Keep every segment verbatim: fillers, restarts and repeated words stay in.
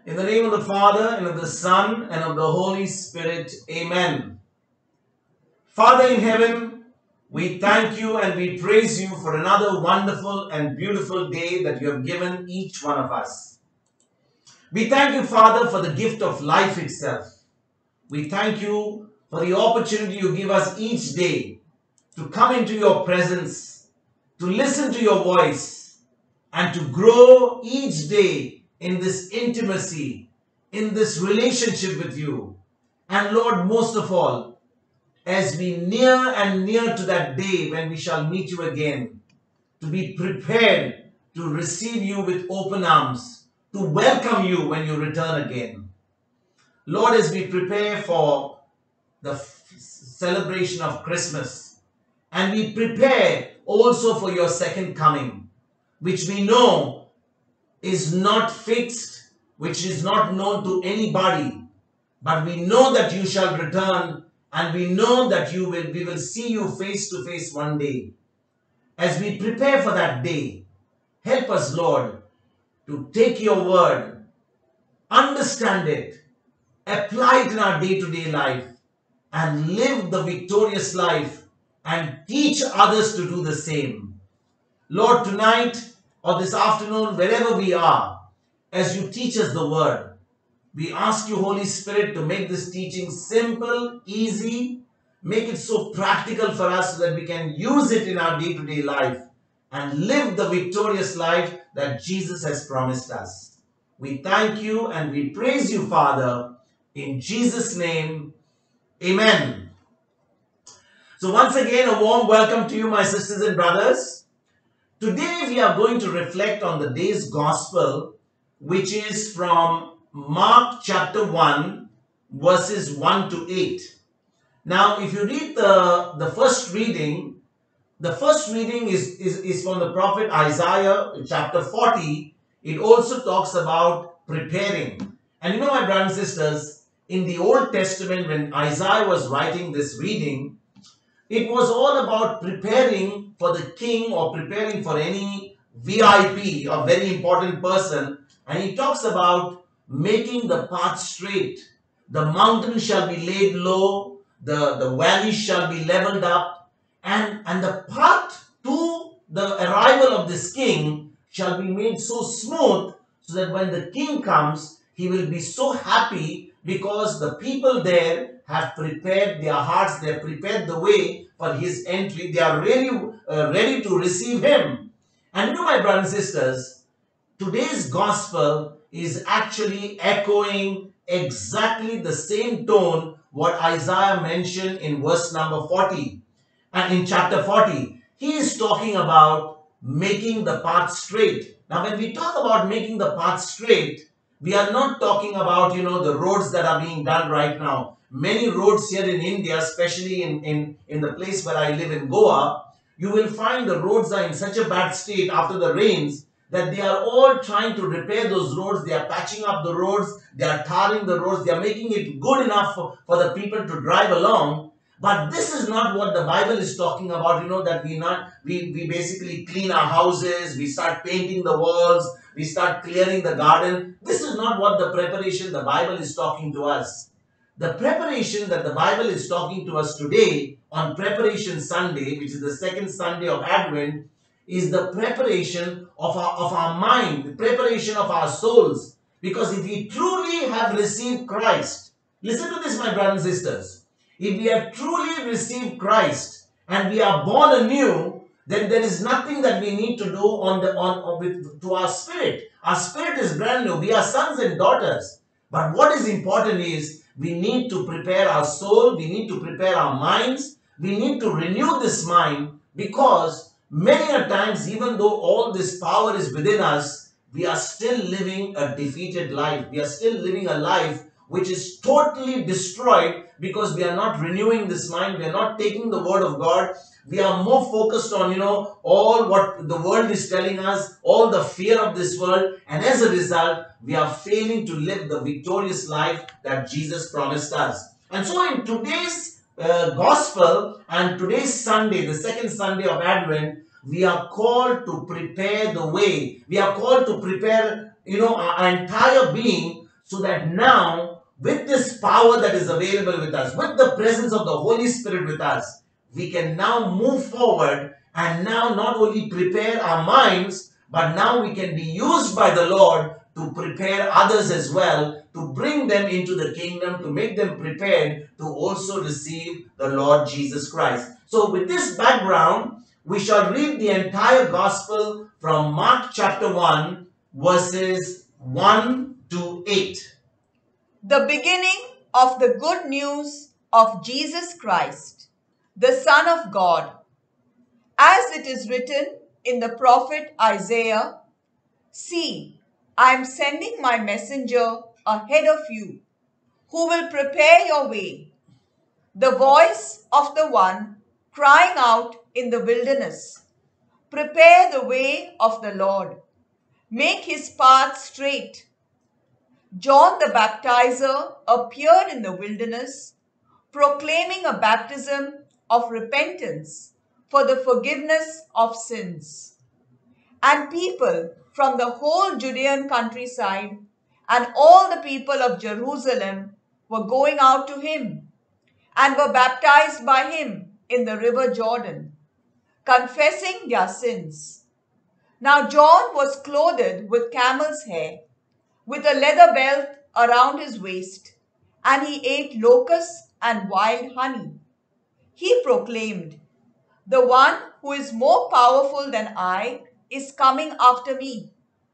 In the name of the Father, and of the Son, and of the Holy Spirit. Amen. Father in heaven, we thank you and we praise you for another wonderful and beautiful day that you have given each one of us. We thank you, Father, for the gift of life itself. We thank you for the opportunity you give us each day to come into your presence, to listen to your voice, and to grow each day in this intimacy, in this relationship with you. And Lord, most of all, as we near and near to that day when we shall meet you again, to be prepared to receive you with open arms, to welcome you when you return again. Lord, as we prepare for the f- celebration of Christmas, and we prepare also for your second coming, which we know is not fixed, which is not known to anybody, but we know that you shall return, and we know that you will we will see you face to face one day. As we prepare for that day, help us, Lord, to take your word, understand it, apply it in our day-to-day life, and live the victorious life and teach others to do the same. Lord, tonight or this afternoon, wherever we are, as you teach us the word, we ask you, Holy Spirit, to make this teaching simple, easy, make it so practical for us so that we can use it in our day-to-day life and live the victorious life that Jesus has promised us. We thank you and we praise you, Father, in Jesus' name. Amen. So once again, a warm welcome to you, my sisters and brothers. Today we are going to reflect on the day's gospel, which is from Mark chapter one, verses one to eight. Now, if you read the, the first reading, the first reading is, is, is from the prophet Isaiah, chapter forty. It also talks about preparing. And you know, my brothers and sisters, in the Old Testament, when Isaiah was writing this reading, it was all about preparing for the king or preparing for any V I P, a very important person. And he talks about making the path straight. The mountain shall be laid low, the, the valley shall be leveled up, and, and the path to the arrival of this king shall be made so smooth so that when the king comes, he will be so happy because the people there have prepared their hearts, they have prepared the way for his entry. They are really uh, ready to receive him. And you know, my brothers and sisters, today's gospel is actually echoing exactly the same tone what Isaiah mentioned in verse number forty. And in chapter forty, he is talking about making the path straight. Now, when we talk about making the path straight, we are not talking about, you know, the roads that are being done right now. Many roads here in India, especially in, in, in the place where I live in Goa, you will find the roads are in such a bad state after the rains that they are all trying to repair those roads. They are patching up the roads, they are tarring the roads, they are making it good enough for, for the people to drive along. But this is not what the Bible is talking about, you know, that we not we, we basically clean our houses, we start painting the walls, we start clearing the garden. This is not what the preparation the Bible is talking to us. The preparation that the Bible is talking to us today on Preparation Sunday, which is the second Sunday of Advent, is the preparation of our, of our mind, the preparation of our souls. Because if we truly have received Christ, listen to this, my brothers and sisters. If we have truly received Christ and we are born anew, then there is nothing that we need to do on the on, on with to our spirit. Our spirit is brand new. We are sons and daughters. But what is important is we need to prepare our soul. We need to prepare our minds. We need to renew this mind, because many a times, even though all this power is within us, we are still living a defeated life. We are still living a life which is totally destroyed because we are not renewing this mind. We are not taking the word of God. We are more focused on, you know, all what the world is telling us, all the fear of this world. And as a result, we are failing to live the victorious life that Jesus promised us. And so in today's uh, gospel and today's Sunday, the second Sunday of Advent, we are called to prepare the way. We are called to prepare, you know, our entire being so that now, with this power that is available with us, with the presence of the Holy Spirit with us, we can now move forward and now not only prepare our minds, but now we can be used by the Lord to prepare others as well, to bring them into the kingdom, to make them prepared to also receive the Lord Jesus Christ. So with this background, we shall read the entire gospel from Mark chapter one, verses one to eight. The beginning of the good news of Jesus Christ, the Son of God. As it is written in the prophet Isaiah, "See, I am sending my messenger ahead of you, who will prepare your way. The voice of the one crying out in the wilderness, prepare the way of the Lord, make his path straight." John the Baptizer appeared in the wilderness, proclaiming a baptism of repentance for the forgiveness of sins. And people from the whole Judean countryside and all the people of Jerusalem were going out to him and were baptized by him in the river Jordan, confessing their sins. Now John was clothed with camel's hair, with a leather belt around his waist, and he ate locusts and wild honey. He proclaimed, "The one who is more powerful than I is coming after me.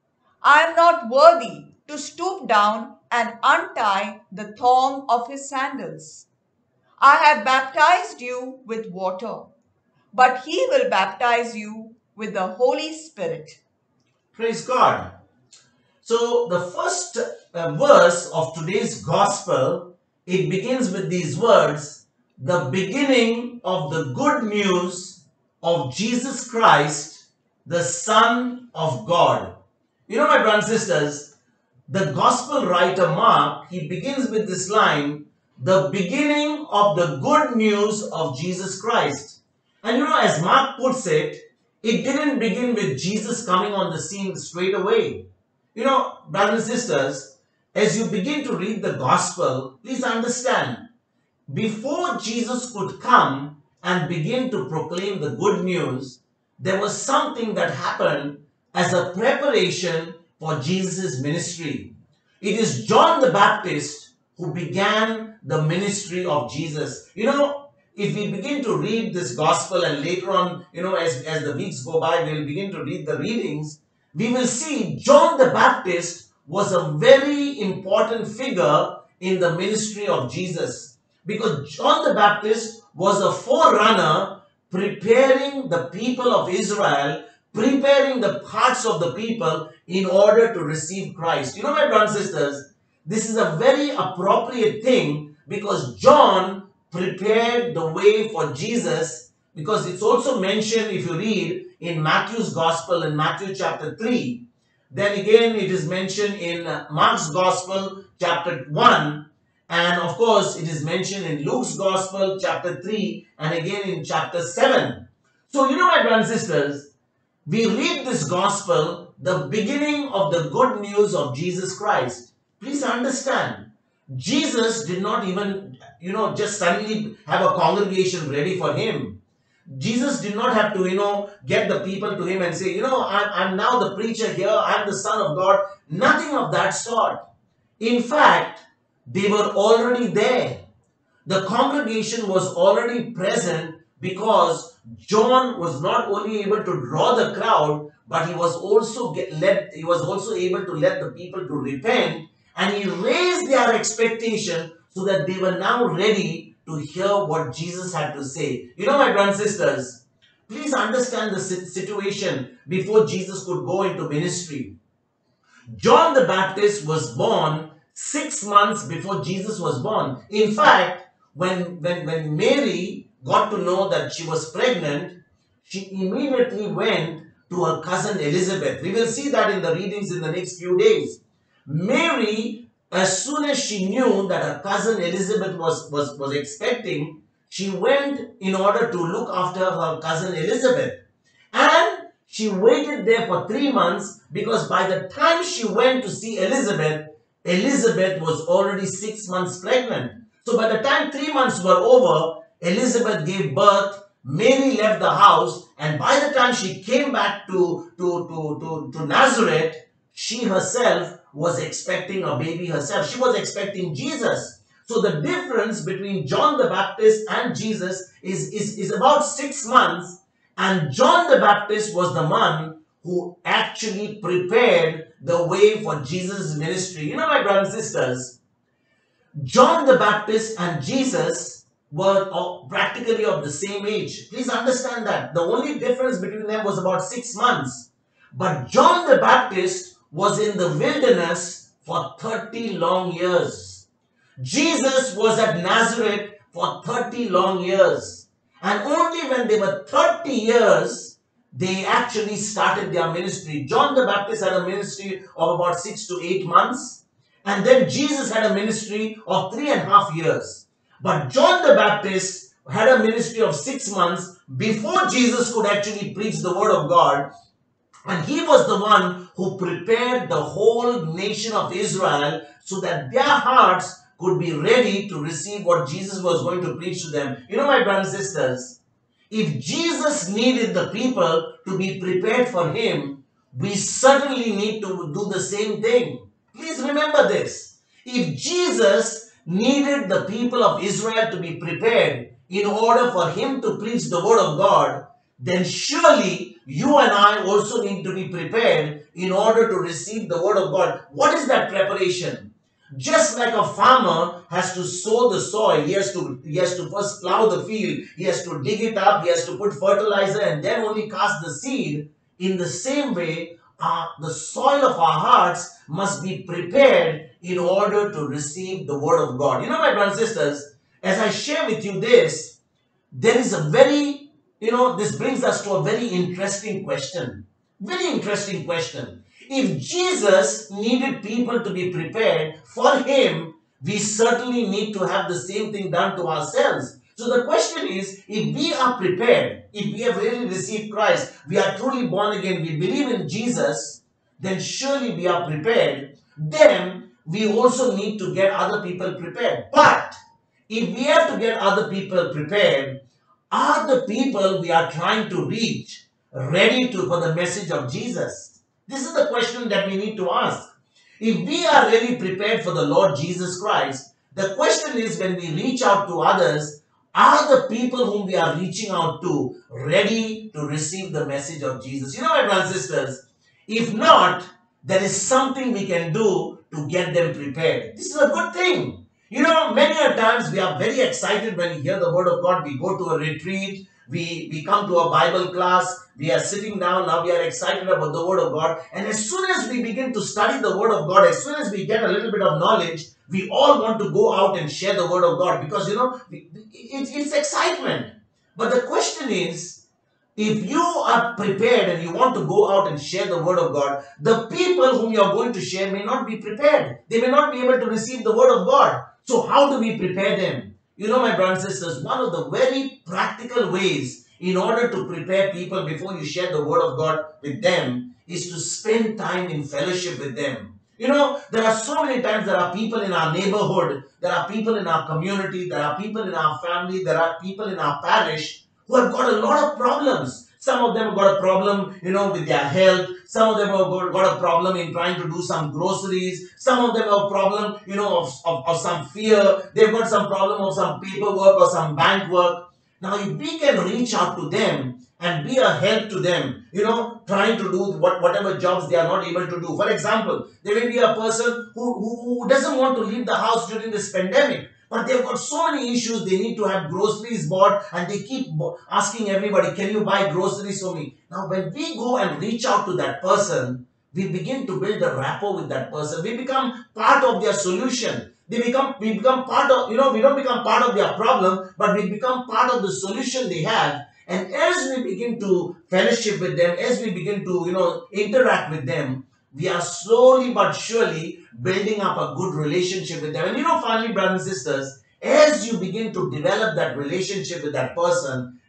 I am not worthy to stoop down and untie the thong of his sandals. I have baptized you with water, but he will baptize you with the Holy Spirit." Praise God. So the first uh, verse of today's gospel, it begins with these words, the beginning of the good news of Jesus Christ, the Son of God. You know, my brothers and sisters, the gospel writer Mark, he begins with this line, the beginning of the good news of Jesus Christ. And you know, as Mark puts it, it didn't begin with Jesus coming on the scene straight away. You know, brothers and sisters, as you begin to read the gospel, please understand, before Jesus could come and begin to proclaim the good news, there was something that happened as a preparation for Jesus' ministry. It is John the Baptist who began the ministry of Jesus. You know, if we begin to read this gospel and later on, you know, as, as the weeks go by, we'll begin to read the readings, we will see John the Baptist was a very important figure in the ministry of Jesus. Because John the Baptist was a forerunner preparing the people of Israel, preparing the hearts of the people in order to receive Christ. You know, my brothers and sisters, this is a very appropriate thing because John prepared the way for Jesus, because it's also mentioned, if you read in Matthew's Gospel in Matthew chapter three, then again it is mentioned in Mark's Gospel chapter one, and of course it is mentioned in Luke's Gospel chapter three and again in chapter seven. So you know, my brothers and sisters, we read this Gospel, the beginning of the good news of Jesus Christ. Please understand, Jesus did not even, you know, just suddenly have a congregation ready for him. Jesus did not have to, you know, get the people to him and say, you know, I'm, I'm now the preacher here, I'm the Son of God. Nothing of that sort. In fact, they were already there. The congregation was already present because John was not only able to draw the crowd, but he was also get led, he was also able to let the people to repent, and he raised their expectation so that they were now ready to hear what Jesus had to say. You know, my brothers and sisters, please understand the situation before Jesus could go into ministry. John the Baptist was born six months before Jesus was born. In fact, when, when, when Mary got to know that she was pregnant, she immediately went to her cousin Elizabeth. We will see that in the readings in the next few days. Mary, as soon as she knew that her cousin Elizabeth was, was, was expecting, she went in order to look after her cousin Elizabeth. And she waited there for three months because by the time she went to see Elizabeth, Elizabeth was already six months pregnant. So by the time three months were over, Elizabeth gave birth, Mary left the house, and by the time she came back to, to, to, to, to Nazareth, she herself was expecting a baby herself. She was expecting Jesus. So the difference between John the Baptist and Jesus is, is, is about six months, and John the Baptist was the one who actually prepared the way for Jesus' ministry. You know, my brothers and sisters, John the Baptist and Jesus were of- practically of the same age. Please understand that. The only difference between them was about six months. But John the Baptist was in the wilderness for thirty long years. Jesus was at Nazareth for thirty long years. And only when they were thirty years, they actually started their ministry. John the Baptist had a ministry of about six to eight months. And then Jesus had a ministry of three and a half years. But John the Baptist had a ministry of six months before Jesus could actually preach the word of God. And he was the one who prepared the whole nation of Israel so that their hearts could be ready to receive what Jesus was going to preach to them. You know, my brothers and sisters, if Jesus needed the people to be prepared for him, we certainly need to do the same thing. Please remember this. If Jesus needed the people of Israel to be prepared in order for him to preach the word of God, then surely you and I also need to be prepared in order to receive the word of God. What is that preparation? Just like a farmer has to sow the soil, he has to, he has to first plow the field, he has to dig it up, he has to put fertilizer and then only cast the seed. In the same way, uh, the soil of our hearts must be prepared in order to receive the word of God. You know, my brothers and sisters, as I share with you this, there is a very, you know, this brings us to a very interesting question. Very interesting question. If Jesus needed people to be prepared for him, we certainly need to have the same thing done to ourselves. So the question is, if we are prepared, if we have really received Christ, we are truly born again, we believe in Jesus, then surely we are prepared. Then we also need to get other people prepared. But if we have to get other people prepared, are the people we are trying to reach ready to for the message of Jesus? This is the question that we need to ask. If we are really prepared for the Lord Jesus Christ, the question is, when we reach out to others, are the people whom we are reaching out to ready to receive the message of Jesus? You know, my brothers and sisters, if not, there is something we can do to get them prepared. This is a good thing. You know, many a times we are very excited when we hear the word of God. We go to a retreat, we, we come to a Bible class, we are sitting down, now we are excited about the word of God. And as soon as we begin to study the word of God, as soon as we get a little bit of knowledge, we all want to go out and share the word of God because, you know, it, it's excitement. But the question is, if you are prepared and you want to go out and share the word of God, the people whom you are going to share may not be prepared. They may not be able to receive the word of God. So how do we prepare them? You know, my brothers and sisters, one of the very practical ways in order to prepare people before you share the word of God with them is to spend time in fellowship with them. You know, there are so many times there are people in our neighborhood, there are people in our community, there are people in our family, there are people in our parish who have got a lot of problems. Some of them have got a problem, you know, with their health. Some of them have got, got a problem in trying to do some groceries. Some of them have a problem, you know, of, of, of some fear. They've got some problem of some paperwork or some bank work. Now, if we can reach out to them and be a help to them, you know, trying to do what, whatever jobs they are not able to do. For example, there may be a person who, who, who doesn't want to leave the house during this pandemic. But they've got so many issues. They need to have groceries bought and they keep asking everybody, can you buy groceries for me? Now, when we go and reach out to that person, we begin to build a rapport with that person. We become part of their solution. They become, we become part of, you know, we don't become part of their problem, but we become part of the solution they have. And as we begin to fellowship with them, as we begin to, you know, interact with them, we are slowly but surely building up a good relationship with them. And you know, finally, brothers and sisters, as you begin to develop that relationship with that person,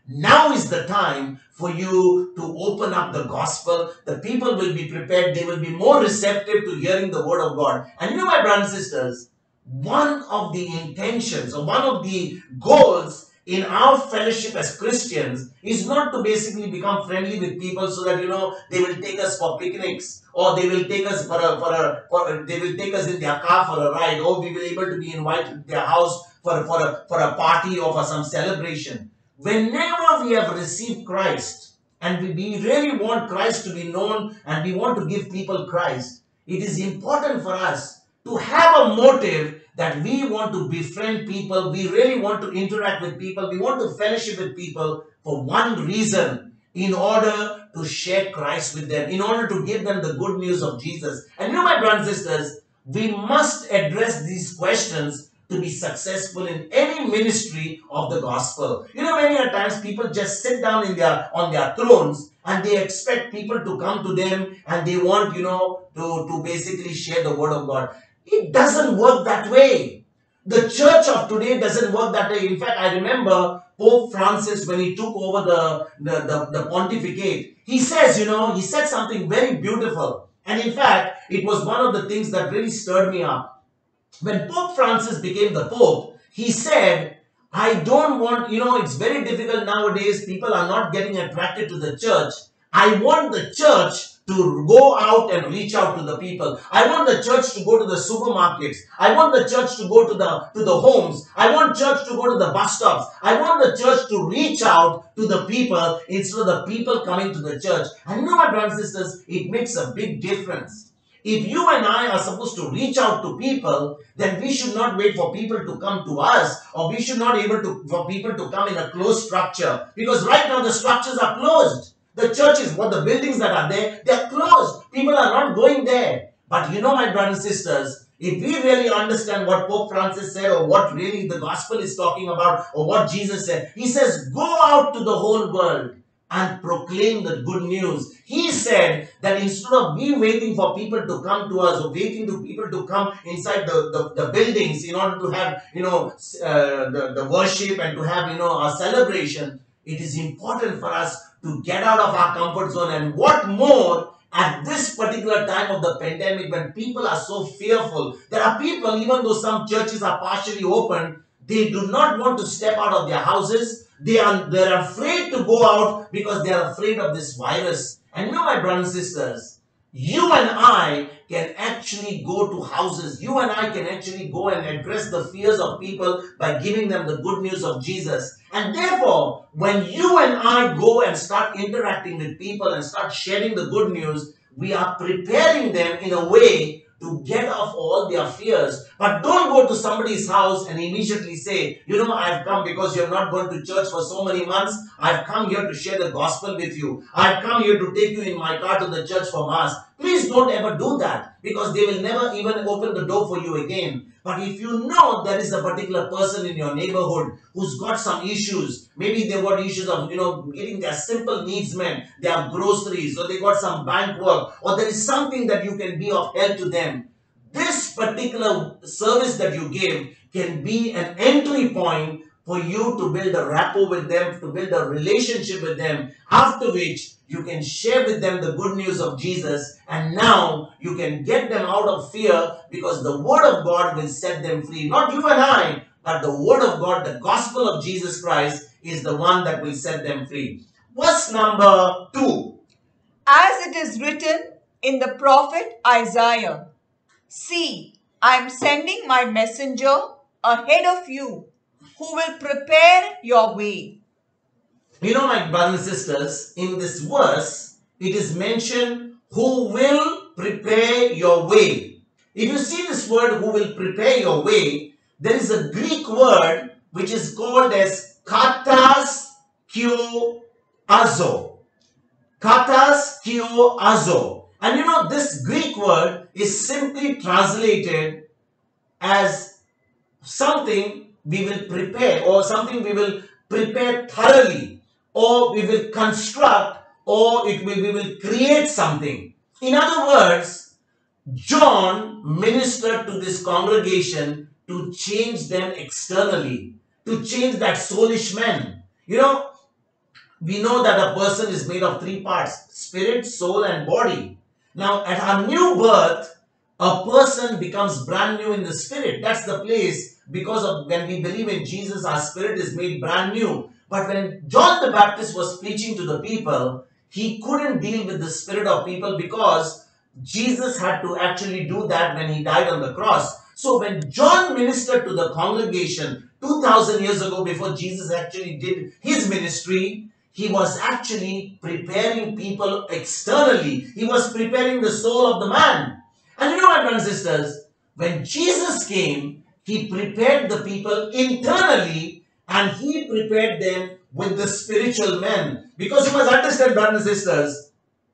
Now is the time for you to open up the gospel. The people will be prepared. They will be more receptive to hearing the word of God. And you know, my brothers and sisters, one of the intentions or one of the goals in our fellowship as Christians is not to basically become friendly with people so that, you know, they will take us for picnics, or they will take us for a, for a, for a they will take us in their car for a ride, or we will be able to be invited to their house for, for, a, for a party or for some celebration. Whenever we have received Christ and we, we really want Christ to be known and we want to give people Christ, it is important for us to have a motive that we want to befriend people, we really want to interact with people, we want to fellowship with people for one reason, in order to share Christ with them, in order to give them the good news of Jesus. And you know, my brothers and sisters, we must address these questions to be successful in any ministry of the gospel. You know, many a times people just sit down in their on their thrones and they expect people to come to them and they want, you know, to, to basically share the word of God. It doesn't work that way. The church of today doesn't work that way. In fact, I remember Pope Francis, when he took over the, the, the, the pontificate, he says, you know, he said something very beautiful. And in fact, it was one of the things that really stirred me up. When Pope Francis became the Pope, he said, I don't want, you know, it's very difficult nowadays. People are not getting attracted to the church. I want the church to go out and reach out to the people. I want the church to go to the supermarkets. I want the church to go to the, to the homes. I want church to go to the bus stops. I want the church to reach out to the people instead of the people coming to the church. And you know, my brothers and sisters, it makes a big difference. If you and I are supposed to reach out to people, then we should not wait for people to come to us, or we should not able to for people to come in a closed structure. Because right now the structures are closed. The churches, what the buildings that are there, they are closed. People are not going there. But you know, my brothers and sisters, if we really understand what Pope Francis said, or what really the gospel is talking about, or what Jesus said, he says, go out to the whole world and proclaim the good news. He said that instead of we waiting for people to come to us, or waiting to people to come inside the, the, the buildings in order to have, you know, uh, the, the worship and to have, you know, our celebration, it is important for us to get out of our comfort zone. And what more at this particular time of the pandemic, when people are so fearful. There are people, even though some churches are partially open, they do not want to step out of their houses. They are they're afraid to go out because they are afraid of this virus. And you know, my brothers and sisters, you and I can actually go to houses. You and I can actually go and address the fears of people by giving them the good news of Jesus. And therefore, when you and I go and start interacting with people and start sharing the good news, we are preparing them in a way to get off all their fears. But don't go to somebody's house and immediately say, you know, I've come because you're not going to church for so many months. I've come here to share the gospel with you. I've come here to take you in my car to the church for mass. Please don't ever do that, because they will never even open the door for you again. But if you know there is a particular person in your neighborhood who's got some issues, maybe they've got issues of, you know, getting their simple needs met, their groceries, or they got some bank work, or there is something that you can be of help to them, this particular service that you give can be an entry point for you to build a rapport with them, to build a relationship with them, after which you can share with them the good news of Jesus, and now you can get them out of fear, because the word of God will set them free. Not you and I, but the word of God, the gospel of Jesus Christ, is the one that will set them free. Verse number two. As it is written in the prophet Isaiah, see, I am sending my messenger ahead of you, who will prepare your way. You know, my brothers and sisters, in this verse, it is mentioned, who will prepare your way. If you see this word, who will prepare your way, there is a Greek word which is called as katas kio azo. Katas kio azo. And you know, this Greek word is simply translated as something we will prepare, or something we will prepare thoroughly, or we will construct, or it will, we will create something. In other words, John ministered to this congregation to change them externally, to change that soulish man. You know, We know that a person is made of three parts: spirit, soul, and body. Now, at our new birth, a person becomes brand new in the spirit. That's the place, because of when we believe in Jesus, our spirit is made brand new. But when John the Baptist was preaching to the people, he couldn't deal with the spirit of people, because Jesus had to actually do that when he died on the cross. So when John ministered to the congregation two thousand years ago, before Jesus actually did his ministry, he was actually preparing people externally. He was preparing the soul of the man. And you know, my brothers and sisters, when Jesus came, he prepared the people internally, and he prepared them with the spiritual men. Because you must understand, brothers and sisters,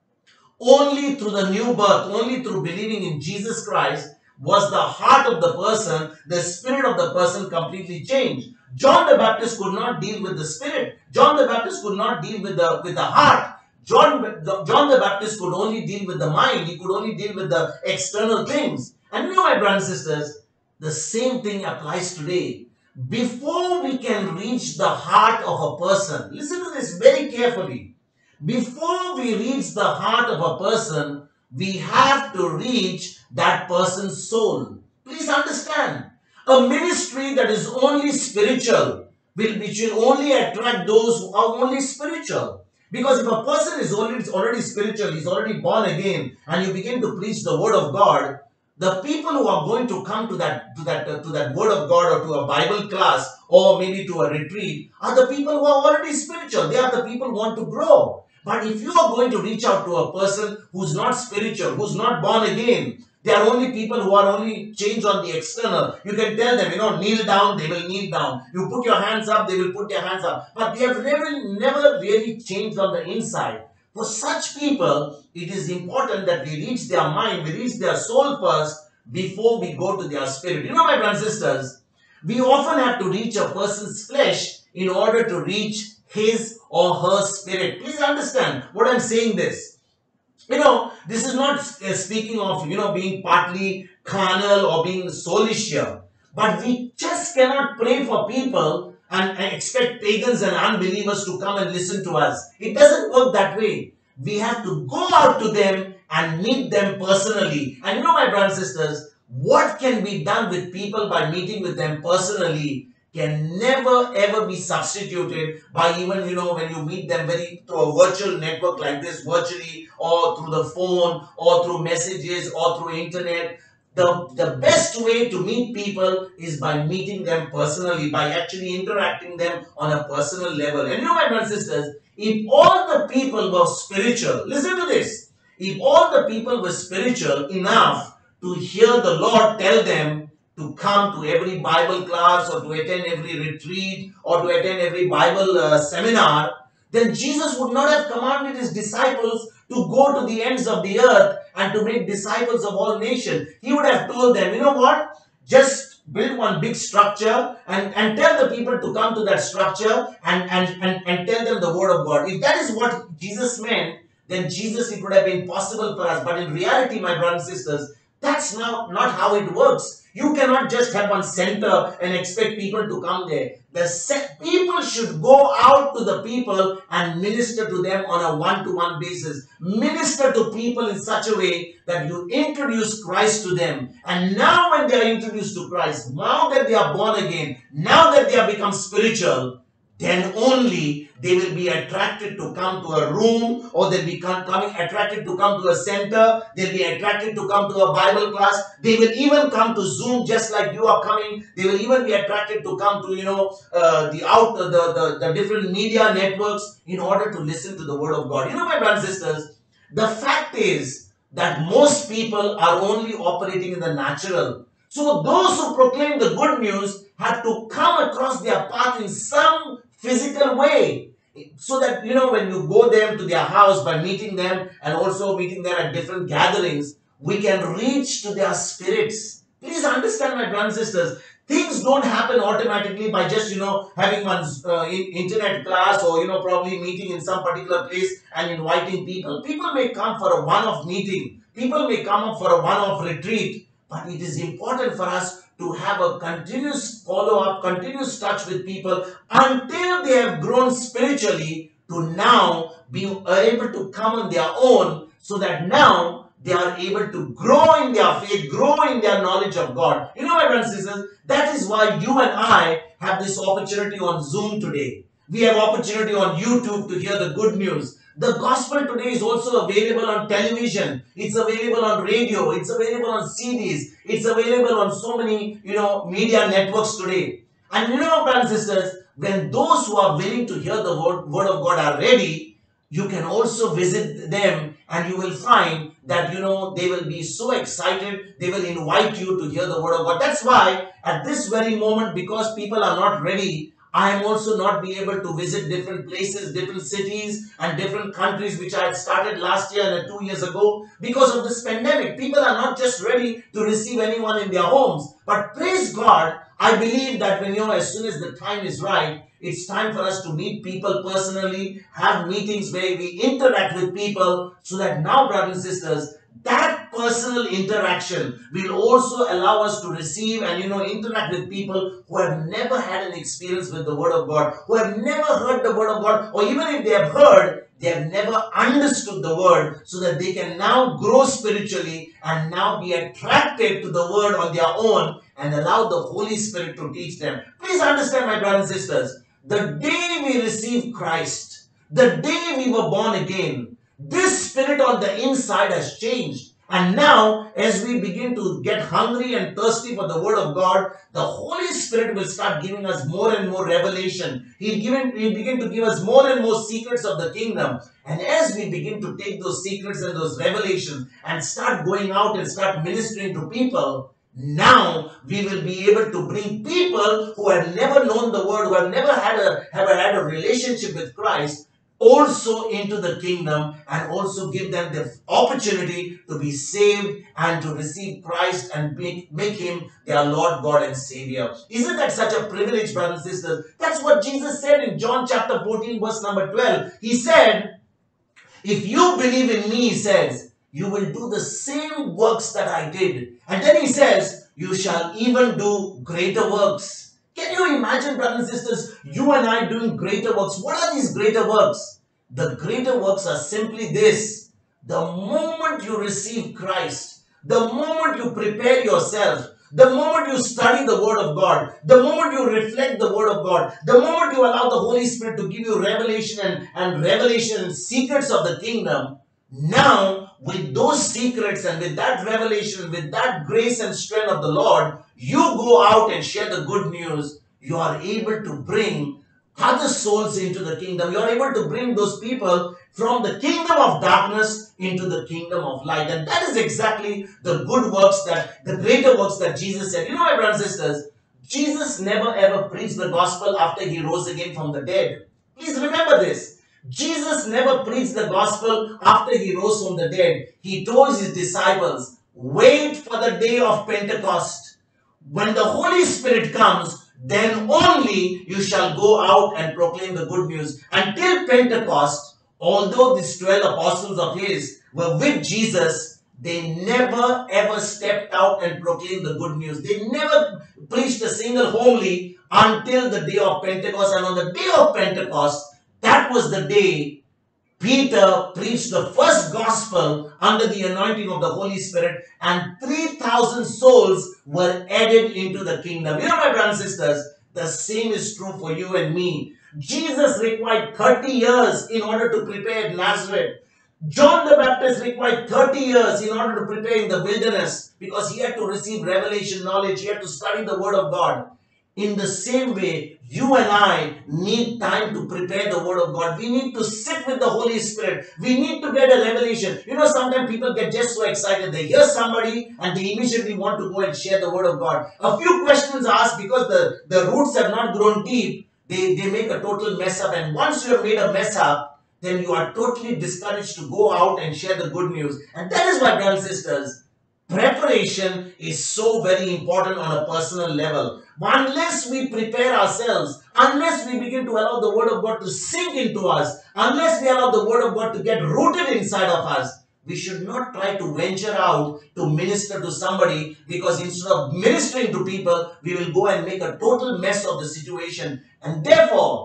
only through the new birth, only through believing in Jesus Christ, was the heart of the person, the spirit of the person completely changed. John the Baptist could not deal with the spirit. John the Baptist could not deal with the, with the heart. John, the, John the Baptist could only deal with the mind. He could only deal with the external things. And you know, my brothers and sisters, the same thing applies today. Before we can reach the heart of a person, listen to this very carefully. Before we reach the heart of a person, we have to reach that person's soul. Please understand, a ministry that is only spiritual, will, which will only attract those who are only spiritual. Because if a person is already, already spiritual, he's already born again, and you begin to preach the word of God, the people who are going to come to that to that uh, to that word of God, or to a Bible class, or maybe to a retreat, are the people who are already spiritual. They are the people who want to grow. But if you are going to reach out to a person who's not spiritual, who's not born again, they are only people who are only changed on the external. You can tell them, you know, kneel down, they will kneel down. You put your hands up, they will put their hands up. But they have never, never really changed on the inside. For such people, it is important that we reach their mind, we reach their soul first, before we go to their spirit. You know, my brothers and sisters, we often have to reach a person's flesh in order to reach his or her spirit. Please understand what I'm saying this. You know, this is not uh, speaking of, you know, being partly carnal or being soulish here. But we just cannot pray for people and, and expect pagans and unbelievers to come and listen to us. It doesn't work that way. We have to go out to them and meet them personally. And you know, my brothers and sisters, what can be done with people by meeting with them personally can never ever be substituted by, even, you know, when you meet them very through a virtual network like this, virtually, or through the phone, or through messages, or through internet. The, the best way to meet people is by meeting them personally, by actually interacting them on a personal level. And you know, my brothers and sisters, if all the people were spiritual, listen to this, if all the people were spiritual enough to hear the Lord tell them to come to every Bible class, or to attend every retreat, or to attend every Bible uh, seminar, then Jesus would not have commanded his disciples to go to the ends of the earth and to make disciples of all nations. He would have told them, you know what, just build one big structure and, and tell the people to come to that structure and, and, and, and tell them the word of God. If that is what Jesus meant, then Jesus, it would have been possible for us. But in reality, my brothers and sisters, that's not, not how it works. You cannot just have one center and expect people to come there. The set, people should go out to the people and minister to them on a one-to-one basis. Minister to people in such a way that you introduce Christ to them. And now when they are introduced to Christ, now that they are born again, now that they have become spiritual, then only they will be attracted to come to a room, or they'll be coming attracted to come to a center, they'll be attracted to come to a Bible class, they will even come to Zoom just like you are coming, they will even be attracted to come to, you know, uh, the out the, the, the different media networks in order to listen to the word of God. You know, my brothers and sisters, the fact is that most people are only operating in the natural. So those who proclaim the good news have to come across their path in some physical way, so that, you know, when you go them to their house, by meeting them and also meeting them at different gatherings, we can reach to their spirits. Please understand, my brothers and sisters, things don't happen automatically by just, you know, having one uh, internet class, or, you know, probably meeting in some particular place and inviting people. People may come for a one-off meeting, people may come up for a one-off retreat, but it is important for us to have a continuous follow-up, continuous touch with people until they have grown spiritually to now be able to come on their own, so that now they are able to grow in their faith, grow in their knowledge of God. You know, my brothers and sisters, that is why you and I have this opportunity on Zoom today. We have opportunity on YouTube to hear the good news. The gospel today is also available on television. It's available on radio. It's available on C Ds. It's available on so many, you know, media networks today. And you know, brothers and sisters, when those who are willing to hear the word, word of God are ready, you can also visit them, and you will find that, you know, they will be so excited. They will invite you to hear the word of God. That's why at this very moment, because people are not ready, I am also not be able to visit different places, different cities and different countries which I had started last year and two years ago because of this pandemic. People are not just ready to receive anyone in their homes. But praise God, I believe that when you know, as soon as the time is right, it's time for us to meet people personally, have meetings where we interact with people, so that now, brothers and sisters, that personal interaction will also allow us to receive and, you know, interact with people who have never had an experience with the word of God, who have never heard the word of God, or even if they have heard, they have never understood the word, so that they can now grow spiritually and now be attracted to the word on their own and allow the Holy Spirit to teach them. Please understand, my brothers and sisters, the day we received Christ, the day we were born again, this spirit on the inside has changed. And now, as we begin to get hungry and thirsty for the word of God, the Holy Spirit will start giving us more and more revelation. He'll, give it, he'll begin to give us more and more secrets of the kingdom. And as we begin to take those secrets and those revelations and start going out and start ministering to people, now we will be able to bring people who have never known the word, who have never had a, have had a relationship with Christ, also into the kingdom, and also give them the opportunity to be saved and to receive Christ and make, make him their Lord, God and Savior. Isn't that such a privilege, brothers and sisters? That's what Jesus said in John chapter fourteen verse number twelve. He said, if you believe in me, he says, you will do the same works that I did. And then he says, you shall even do greater works. Can you imagine, brothers and sisters, you and I doing greater works? What are these greater works? The greater works are simply this. The moment you receive Christ, the moment you prepare yourself, the moment you study the word of God, the moment you reflect the word of God, the moment you allow the Holy Spirit to give you revelation and, and revelation and secrets of the kingdom, now with those secrets and with that revelation, with that grace and strength of the Lord, you go out and share the good news. You are able to bring other souls into the kingdom. You are able to bring those people from the kingdom of darkness into the kingdom of light. And that is exactly the good works, that the greater works that Jesus said. You know, my brothers and sisters, Jesus never ever preached the gospel after he rose again from the dead. Please remember this. Jesus never preached the gospel after he rose from the dead. He told his disciples, wait for the day of Pentecost. When the Holy Spirit comes, then only you shall go out and proclaim the good news. Until Pentecost, although these twelve apostles of his were with Jesus, they never ever stepped out and proclaimed the good news. They never preached a single homily until the day of Pentecost. And on the day of Pentecost, that was the day Peter preached the first gospel under the anointing of the Holy Spirit, and three thousand souls were added into the kingdom. You know, my brothers and sisters, the same is true for you and me. Jesus required thirty years in order to prepare Nazareth. John the Baptist required thirty years in order to prepare in the wilderness, because he had to receive revelation knowledge. He had to study the word of God. In the same way, you and I need time to prepare the word of God. We need to sit with the Holy Spirit. We need to get a revelation. You know, sometimes people get just so excited. They hear somebody and they immediately want to go and share the word of God. A few questions asked, because the, the roots have not grown deep, they, they make a total mess up. And once you have made a mess up, then you are totally discouraged to go out and share the good news. And that is why, brothers and sisters, preparation is so very important on a personal level. Unless we prepare ourselves, unless we begin to allow the word of God to sink into us, unless we allow the word of God to get rooted inside of us, we should not try to venture out to minister to somebody, because instead of ministering to people, we will go and make a total mess of the situation. And therefore,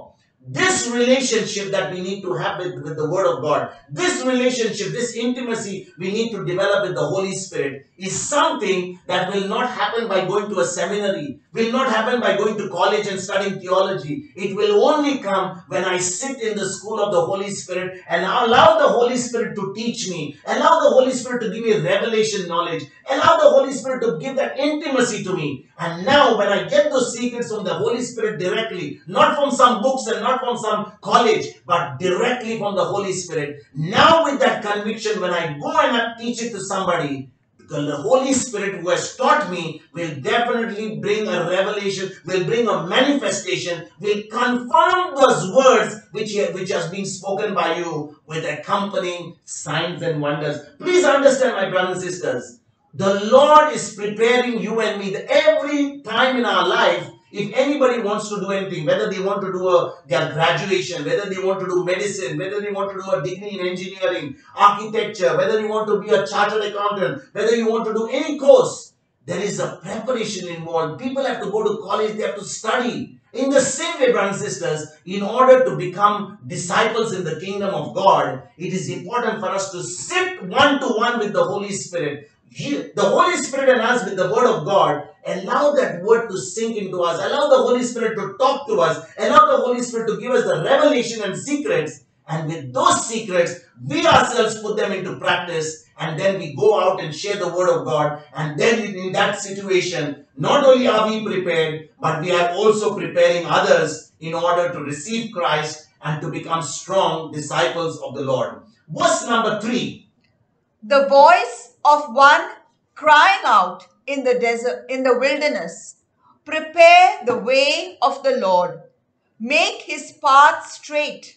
This relationship that we need to have with, with the Word of God, this relationship, this intimacy we need to develop with the Holy Spirit is something that will not happen by going to a seminary, will not happen by going to college and studying theology. It will only come when I sit in the school of the Holy Spirit and allow the Holy Spirit to teach me, allow the Holy Spirit to give me revelation knowledge, allow the Holy Spirit to give that intimacy to me. And now when I get those secrets from the Holy Spirit directly, not from some books and not from some college, but directly from the Holy Spirit, now with that conviction, when I go and I teach it to somebody, because the Holy Spirit who has taught me will definitely bring a revelation, will bring a manifestation, will confirm those words which, which has been spoken by you with accompanying signs and wonders. Please understand, my brothers and sisters, the Lord is preparing you and me every time in our life. If anybody wants to do anything, whether they want to do a, their graduation, whether they want to do medicine, whether they want to do a degree in engineering, architecture, whether you want to be a chartered accountant, whether you want to do any course, there is a preparation involved. People have to go to college, they have to study. In the same way, brothers and sisters, in order to become disciples in the kingdom of God, it is important for us to sit one to one with the Holy Spirit. The Holy Spirit and us with the Word of God, allow that Word to sink into us, allow the Holy Spirit to talk to us, allow the Holy Spirit to give us the revelation and secrets, and with those secrets, we ourselves put them into practice, and then we go out and share the Word of God, and then in that situation, not only are we prepared, but we are also preparing others in order to receive Christ and to become strong disciples of the Lord. Verse number three. The voice of one crying out in the desert, in the wilderness, prepare the way of the Lord, make his path straight.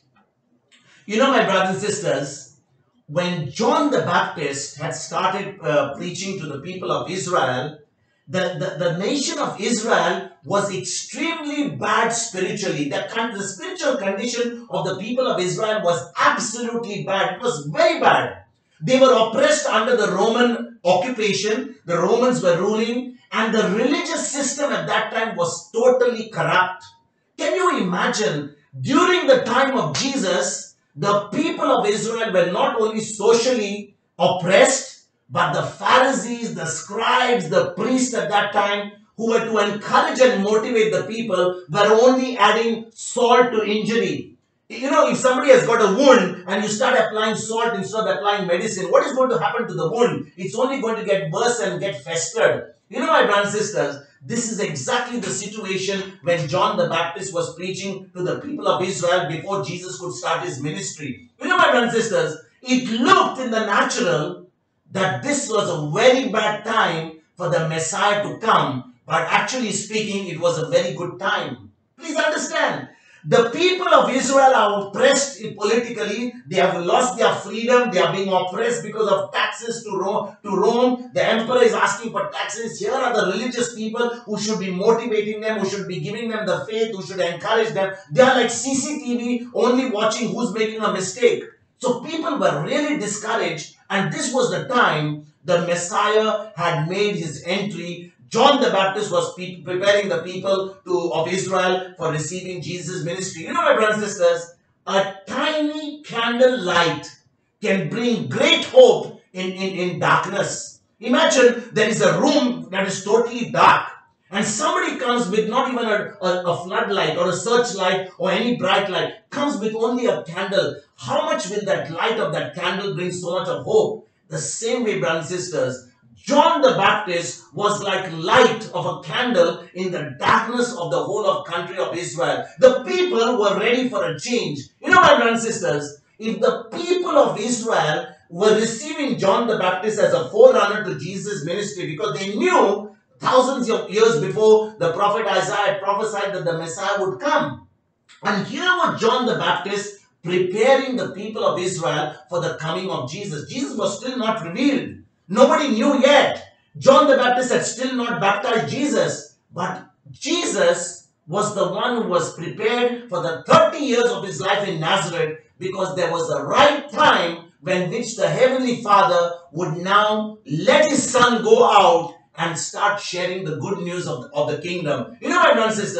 You know, my brothers and sisters, when John the Baptist had started uh, preaching to the people of Israel, the, the, the nation of Israel was extremely bad spiritually. The, the spiritual condition of the people of Israel was absolutely bad. It was very bad. They were oppressed under the Roman occupation. The Romans were ruling, and the religious system at that time was totally corrupt. Can you imagine, during the time of Jesus, the people of Israel were not only socially oppressed, but the Pharisees, the scribes, the priests at that time, who were to encourage and motivate the people, were only adding salt to injury. You know, if somebody has got a wound and you start applying salt instead of applying medicine, what is going to happen to the wound? It's only going to get worse and get festered. You know, my brothers and sisters, this is exactly the situation when John the Baptist was preaching to the people of Israel before Jesus could start his ministry. You know, my brothers and sisters, it looked in the natural that this was a very bad time for the Messiah to come, but actually speaking, it was a very good time. Please understand. The people of Israel are oppressed politically. They have lost their freedom. They are being oppressed because of taxes to Rome. To Rome. The emperor is asking for taxes. Here are the religious people who should be motivating them, who should be giving them the faith, who should encourage them. They are like C C T V, only watching who's making a mistake. So people were really discouraged, and this was the time the Messiah had made his entry. John the Baptist was pe- preparing the people to, of Israel for receiving Jesus' ministry. You know, my brothers and sisters, a tiny candle light can bring great hope in, in, in darkness. Imagine there is a room that is totally dark, and somebody comes with not even a, a, a floodlight or a searchlight or any bright light, comes with only a candle. How much will that light of that candle bring so much of hope? The same way, brothers and sisters, John the Baptist was like light of a candle in the darkness of the whole of country of Israel. The people were ready for a change. You know, my brothers and sisters, if the people of Israel were receiving John the Baptist as a forerunner to Jesus' ministry, because they knew thousands of years before the prophet Isaiah prophesied that the Messiah would come. And here was John the Baptist preparing the people of Israel for the coming of Jesus. Jesus was still not revealed. Nobody knew yet. John the Baptist had still not baptized Jesus. But Jesus was the one who was prepared for the thirty years of his life in Nazareth, because there was the right time when which the Heavenly Father would now let his Son go out and start sharing the good news of the, of the kingdom. You know, my brothers and sisters,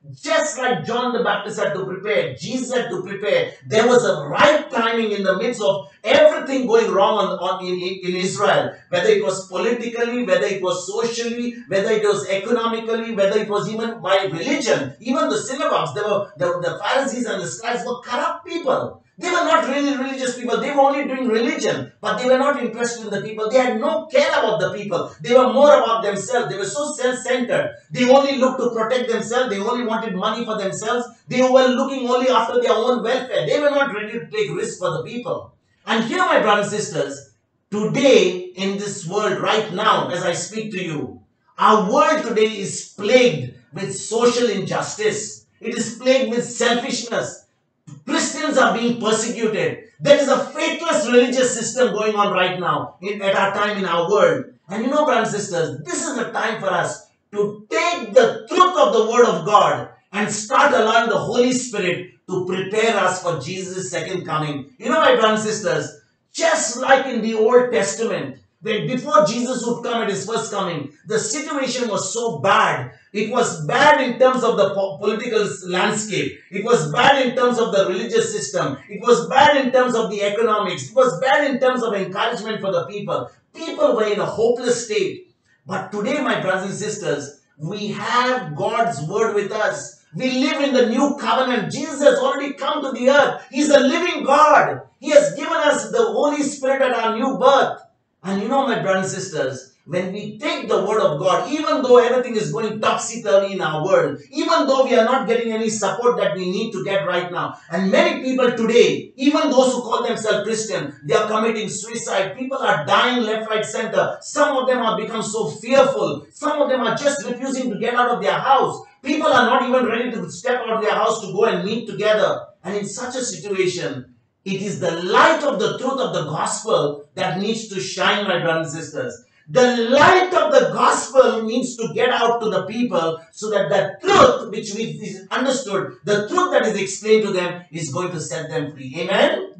Just like John the Baptist had to prepare, Jesus had to prepare. There was a right timing in the midst of everything going wrong on, on in, in Israel. Whether it was politically, whether it was socially, whether it was economically, whether it was even by religion. Even the synagogues, there were the, the Pharisees and the scribes were corrupt people. They were not really religious people. They were only doing religion, but they were not interested in the people. They had no care about the people. They were more about themselves. They were so self-centered. They only looked to protect themselves. They only wanted money for themselves. They were looking only after their own welfare. They were not ready to take risks for the people. And here, my brothers and sisters, today in this world, right now, as I speak to you, our world today is plagued with social injustice. It is plagued with selfishness. Christians are being persecuted. There is a faithless religious system going on right now in, at our time in our world. And you know, brothers and sisters, this is the time for us to take the truth of the Word of God and start allowing the Holy Spirit to prepare us for Jesus' second coming. You know, my brothers and sisters, just like in the Old Testament, when before Jesus would come at his first coming, the situation was so bad. It was bad in terms of the po political landscape. It was bad in terms of the religious system. It was bad in terms of the economics. It was bad in terms of encouragement for the people. People were in a hopeless state. But today, my brothers and sisters, we have God's word with us. We live in the new covenant. Jesus has already come to the earth. He's a living God. He has given us the Holy Spirit at our new birth. And you know, my brothers and sisters, when we take the word of God, even though everything is going topsy-turvy in our world, even though we are not getting any support that we need to get right now, and many people today, even those who call themselves Christian, they are committing suicide. People are dying left, right, center. Some of them have become so fearful. Some of them are just refusing to get out of their house. People are not even ready to step out of their house to go and meet together. And in such a situation, it is the light of the truth of the gospel that needs to shine, my brothers and sisters. The light of the gospel needs to get out to the people so that the truth which is understood, the truth that is explained to them is going to set them free. Amen?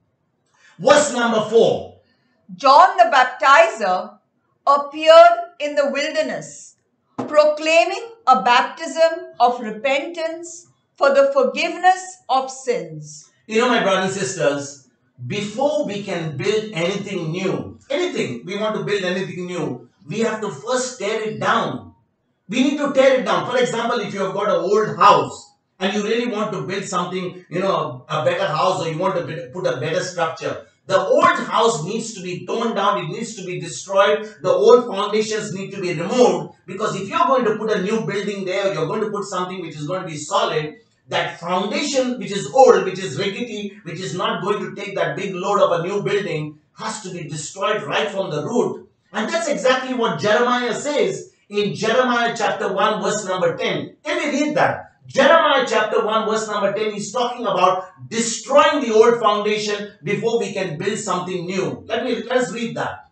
Verse number four. John the Baptizer appeared in the wilderness, proclaiming a baptism of repentance for the forgiveness of sins. You know, my brothers and sisters, before we can build anything new, anything, we want to build anything new, we have to first tear it down. We need to tear it down. For example, if you have got an old house and you really want to build something, you know, a better house, or you want to put a better structure, the old house needs to be torn down, it needs to be destroyed, the old foundations need to be removed, because if you're going to put a new building there, or you're going to put something which is going to be solid, that foundation which is old, which is rickety, which is not going to take that big load of a new building, has to be destroyed right from the root. And that's exactly what Jeremiah says in Jeremiah chapter one verse number ten. Can we read that? Jeremiah chapter one verse number ten is talking about destroying the old foundation before we can build something new. Let me, let's read that.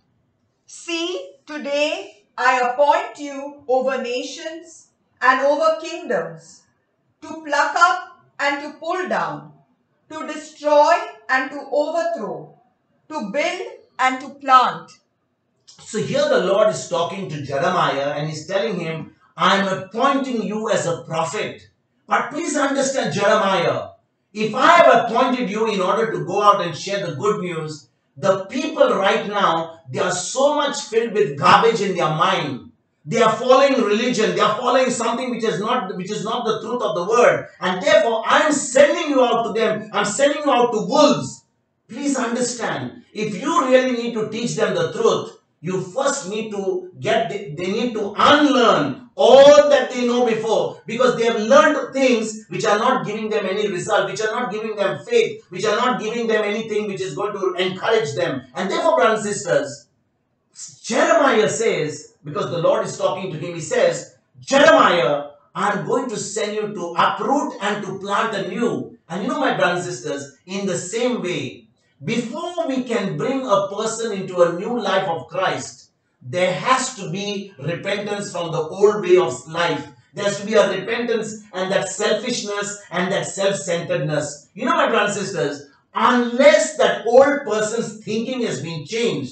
See, today I appoint you over nations and over kingdoms, to pluck up and to pull down, to destroy and to overthrow, to build and to plant. So here the Lord is talking to Jeremiah and he's telling him, I am appointing you as a prophet. But please understand, Jeremiah, if I have appointed you in order to go out and share the good news, the people right now, they are so much filled with garbage in their mind. They are following religion. They are following something which is not which is not the truth of the word. And therefore, I am sending you out to them. I am sending you out to wolves. Please understand, if you really need to teach them the truth, you first need to get, the, they need to unlearn all that they know before, because they have learned things which are not giving them any result, which are not giving them faith, which are not giving them anything which is going to encourage them. And therefore, brothers and sisters, Jeremiah says, because the Lord is talking to him, he says, Jeremiah, I'm going to send you to uproot and to plant anew. And you know, my brothers and sisters, in the same way, before we can bring a person into a new life of Christ, there has to be repentance from the old way of life. There has to be a repentance and that selfishness and that self-centeredness. You know, my brothers and sisters, unless that old person's thinking has been changed,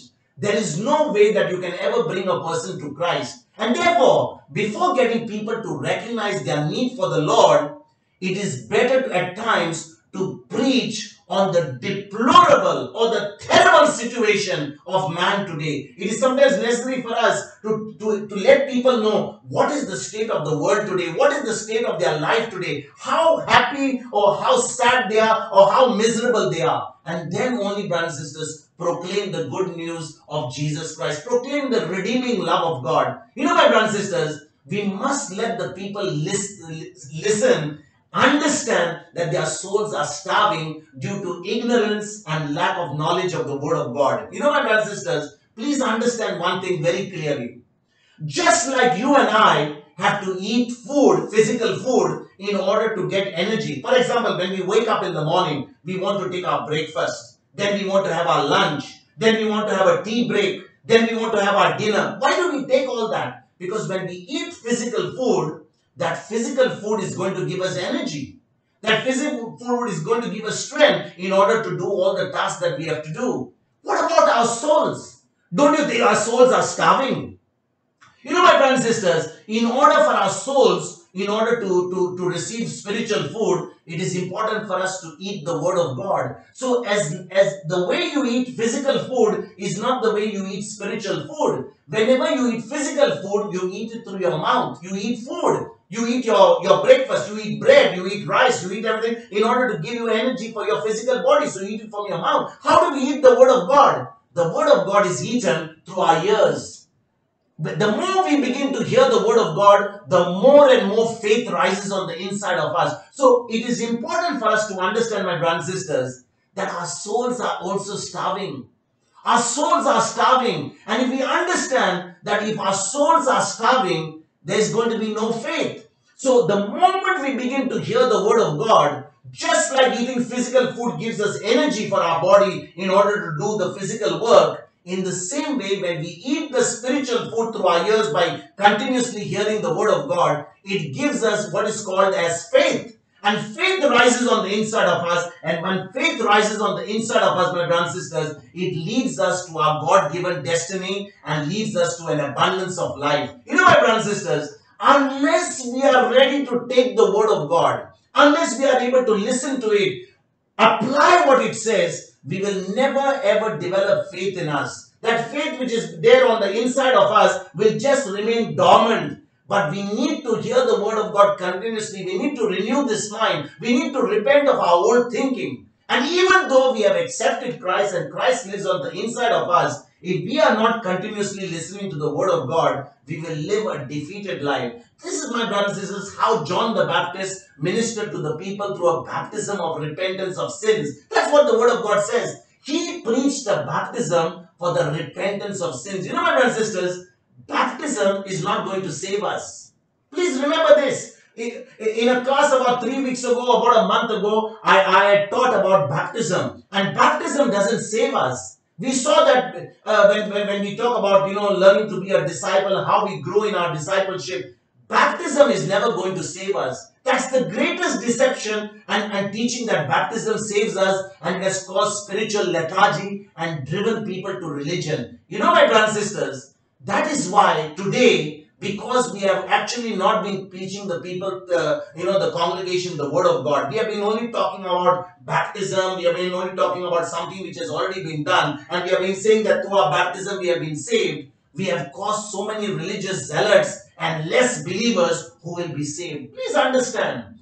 there is no way that you can ever bring a person to Christ. And therefore, before getting people to recognize their need for the Lord, it is better to, at times to preach on the deplorable or the terrible situation of man today. It is sometimes necessary for us to, to, to let people know what is the state of the world today, what is the state of their life today, how happy or how sad they are or how miserable they are. And then only, brothers and sisters, proclaim the good news of Jesus Christ, proclaim the redeeming love of God. You know, my brothers and sisters, we must let the people listen, listen understand that their souls are starving due to ignorance and lack of knowledge of the Word of God. You know, my brothers and sisters, please understand one thing very clearly. Just like you and I have to eat food, physical food, in order to get energy. For example, when we wake up in the morning, we want to take our breakfast. Then we want to have our lunch. Then we want to have a tea break. Then we want to have our dinner. Why do we take all that? Because when we eat physical food, that physical food is going to give us energy. That physical food is going to give us strength in order to do all the tasks that we have to do. What about our souls? Don't you think our souls are starving? You know, my brothers and sisters, in order for our souls, in order to, to, to receive spiritual food, it is important for us to eat the Word of God. So as, as the way you eat physical food is not the way you eat spiritual food. Whenever you eat physical food, you eat it through your mouth. You eat food. You eat your, your breakfast, you eat bread, you eat rice, you eat everything in order to give you energy for your physical body. So you eat it from your mouth. How do we eat the Word of God? The Word of God is eaten through our ears. But the more we begin to hear the Word of God, the more and more faith rises on the inside of us. So it is important for us to understand, my brothers and sisters, that our souls are also starving. Our souls are starving. And if we understand that if our souls are starving, there is going to be no faith. So the moment we begin to hear the Word of God, just like eating physical food gives us energy for our body in order to do the physical work, in the same way, when we eat the spiritual food through our ears by continuously hearing the Word of God, it gives us what is called as faith. And faith rises on the inside of us. And when faith rises on the inside of us, my brothers and sisters, it leads us to our God-given destiny and leads us to an abundance of life. You know, my brothers and sisters, unless we are ready to take the Word of God, unless we are able to listen to it, apply what it says, we will never ever develop faith in us. That faith which is there on the inside of us will just remain dormant. But we need to hear the Word of God continuously. We need to renew this mind. We need to repent of our old thinking. And even though we have accepted Christ and Christ lives on the inside of us, if we are not continuously listening to the Word of God, we will live a defeated life. This is, my brothers and sisters, how John the Baptist ministered to the people through a baptism of repentance of sins. That's what the Word of God says. He preached a baptism for the repentance of sins. You know, my brothers and sisters, baptism is not going to save us. Please remember this. In a class about three weeks ago, about a month ago, I, I had taught about baptism. And baptism doesn't save us. We saw that uh, when, when, when we talk about, you know, learning to be a disciple, how we grow in our discipleship. Baptism is never going to save us. That's the greatest deception and, and teaching that baptism saves us, and it has caused spiritual lethargy and driven people to religion. You know, my brothers and sisters, that is why today, because we have actually not been preaching the people, the, you know, the congregation, the Word of God. We have been only talking about baptism. We have been only talking about something which has already been done. And we have been saying that through our baptism we have been saved. We have caused so many religious zealots and less believers who will be saved. Please understand.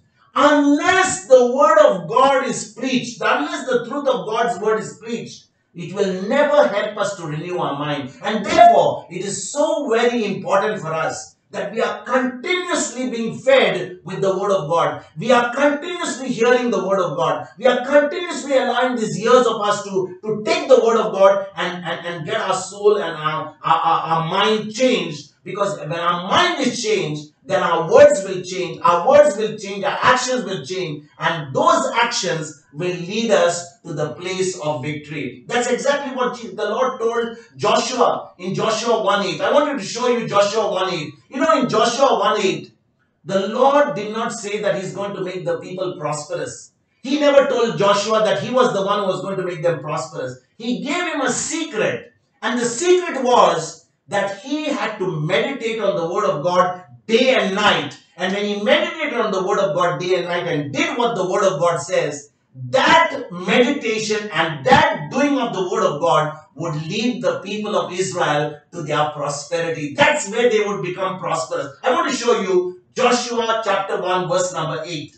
Unless the Word of God is preached, unless the truth of God's Word is preached, it will never help us to renew our mind. And therefore, it is so very important for us that we are continuously being fed with the Word of God. We are continuously hearing the Word of God. We are continuously allowing these ears of us to, to take the Word of God and, and, and get our soul and our, our, our, our mind changed. Because when our mind is changed, then our words will change. Our words will change. Our actions will change. And those actions will lead us to the place of victory. That's exactly what the Lord told Joshua in Joshua one eight. I wanted to show you Joshua one eight. You know, in Joshua one eight, the Lord did not say that He's going to make the people prosperous. He never told Joshua that he was the one who was going to make them prosperous. He gave him a secret. And the secret was that he had to meditate on the word of God day and night. And when he meditated on the word of God day and night and did what the word of God says, that meditation and that doing of the word of God would lead the people of Israel to their prosperity. That's where they would become prosperous. I want to show you Joshua chapter one verse number eight.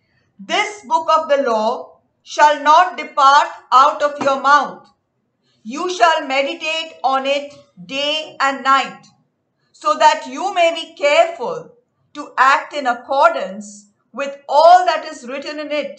This book of the law shall not depart out of your mouth. You shall meditate on it day and night, so that you may be careful to act in accordance with all that is written in it.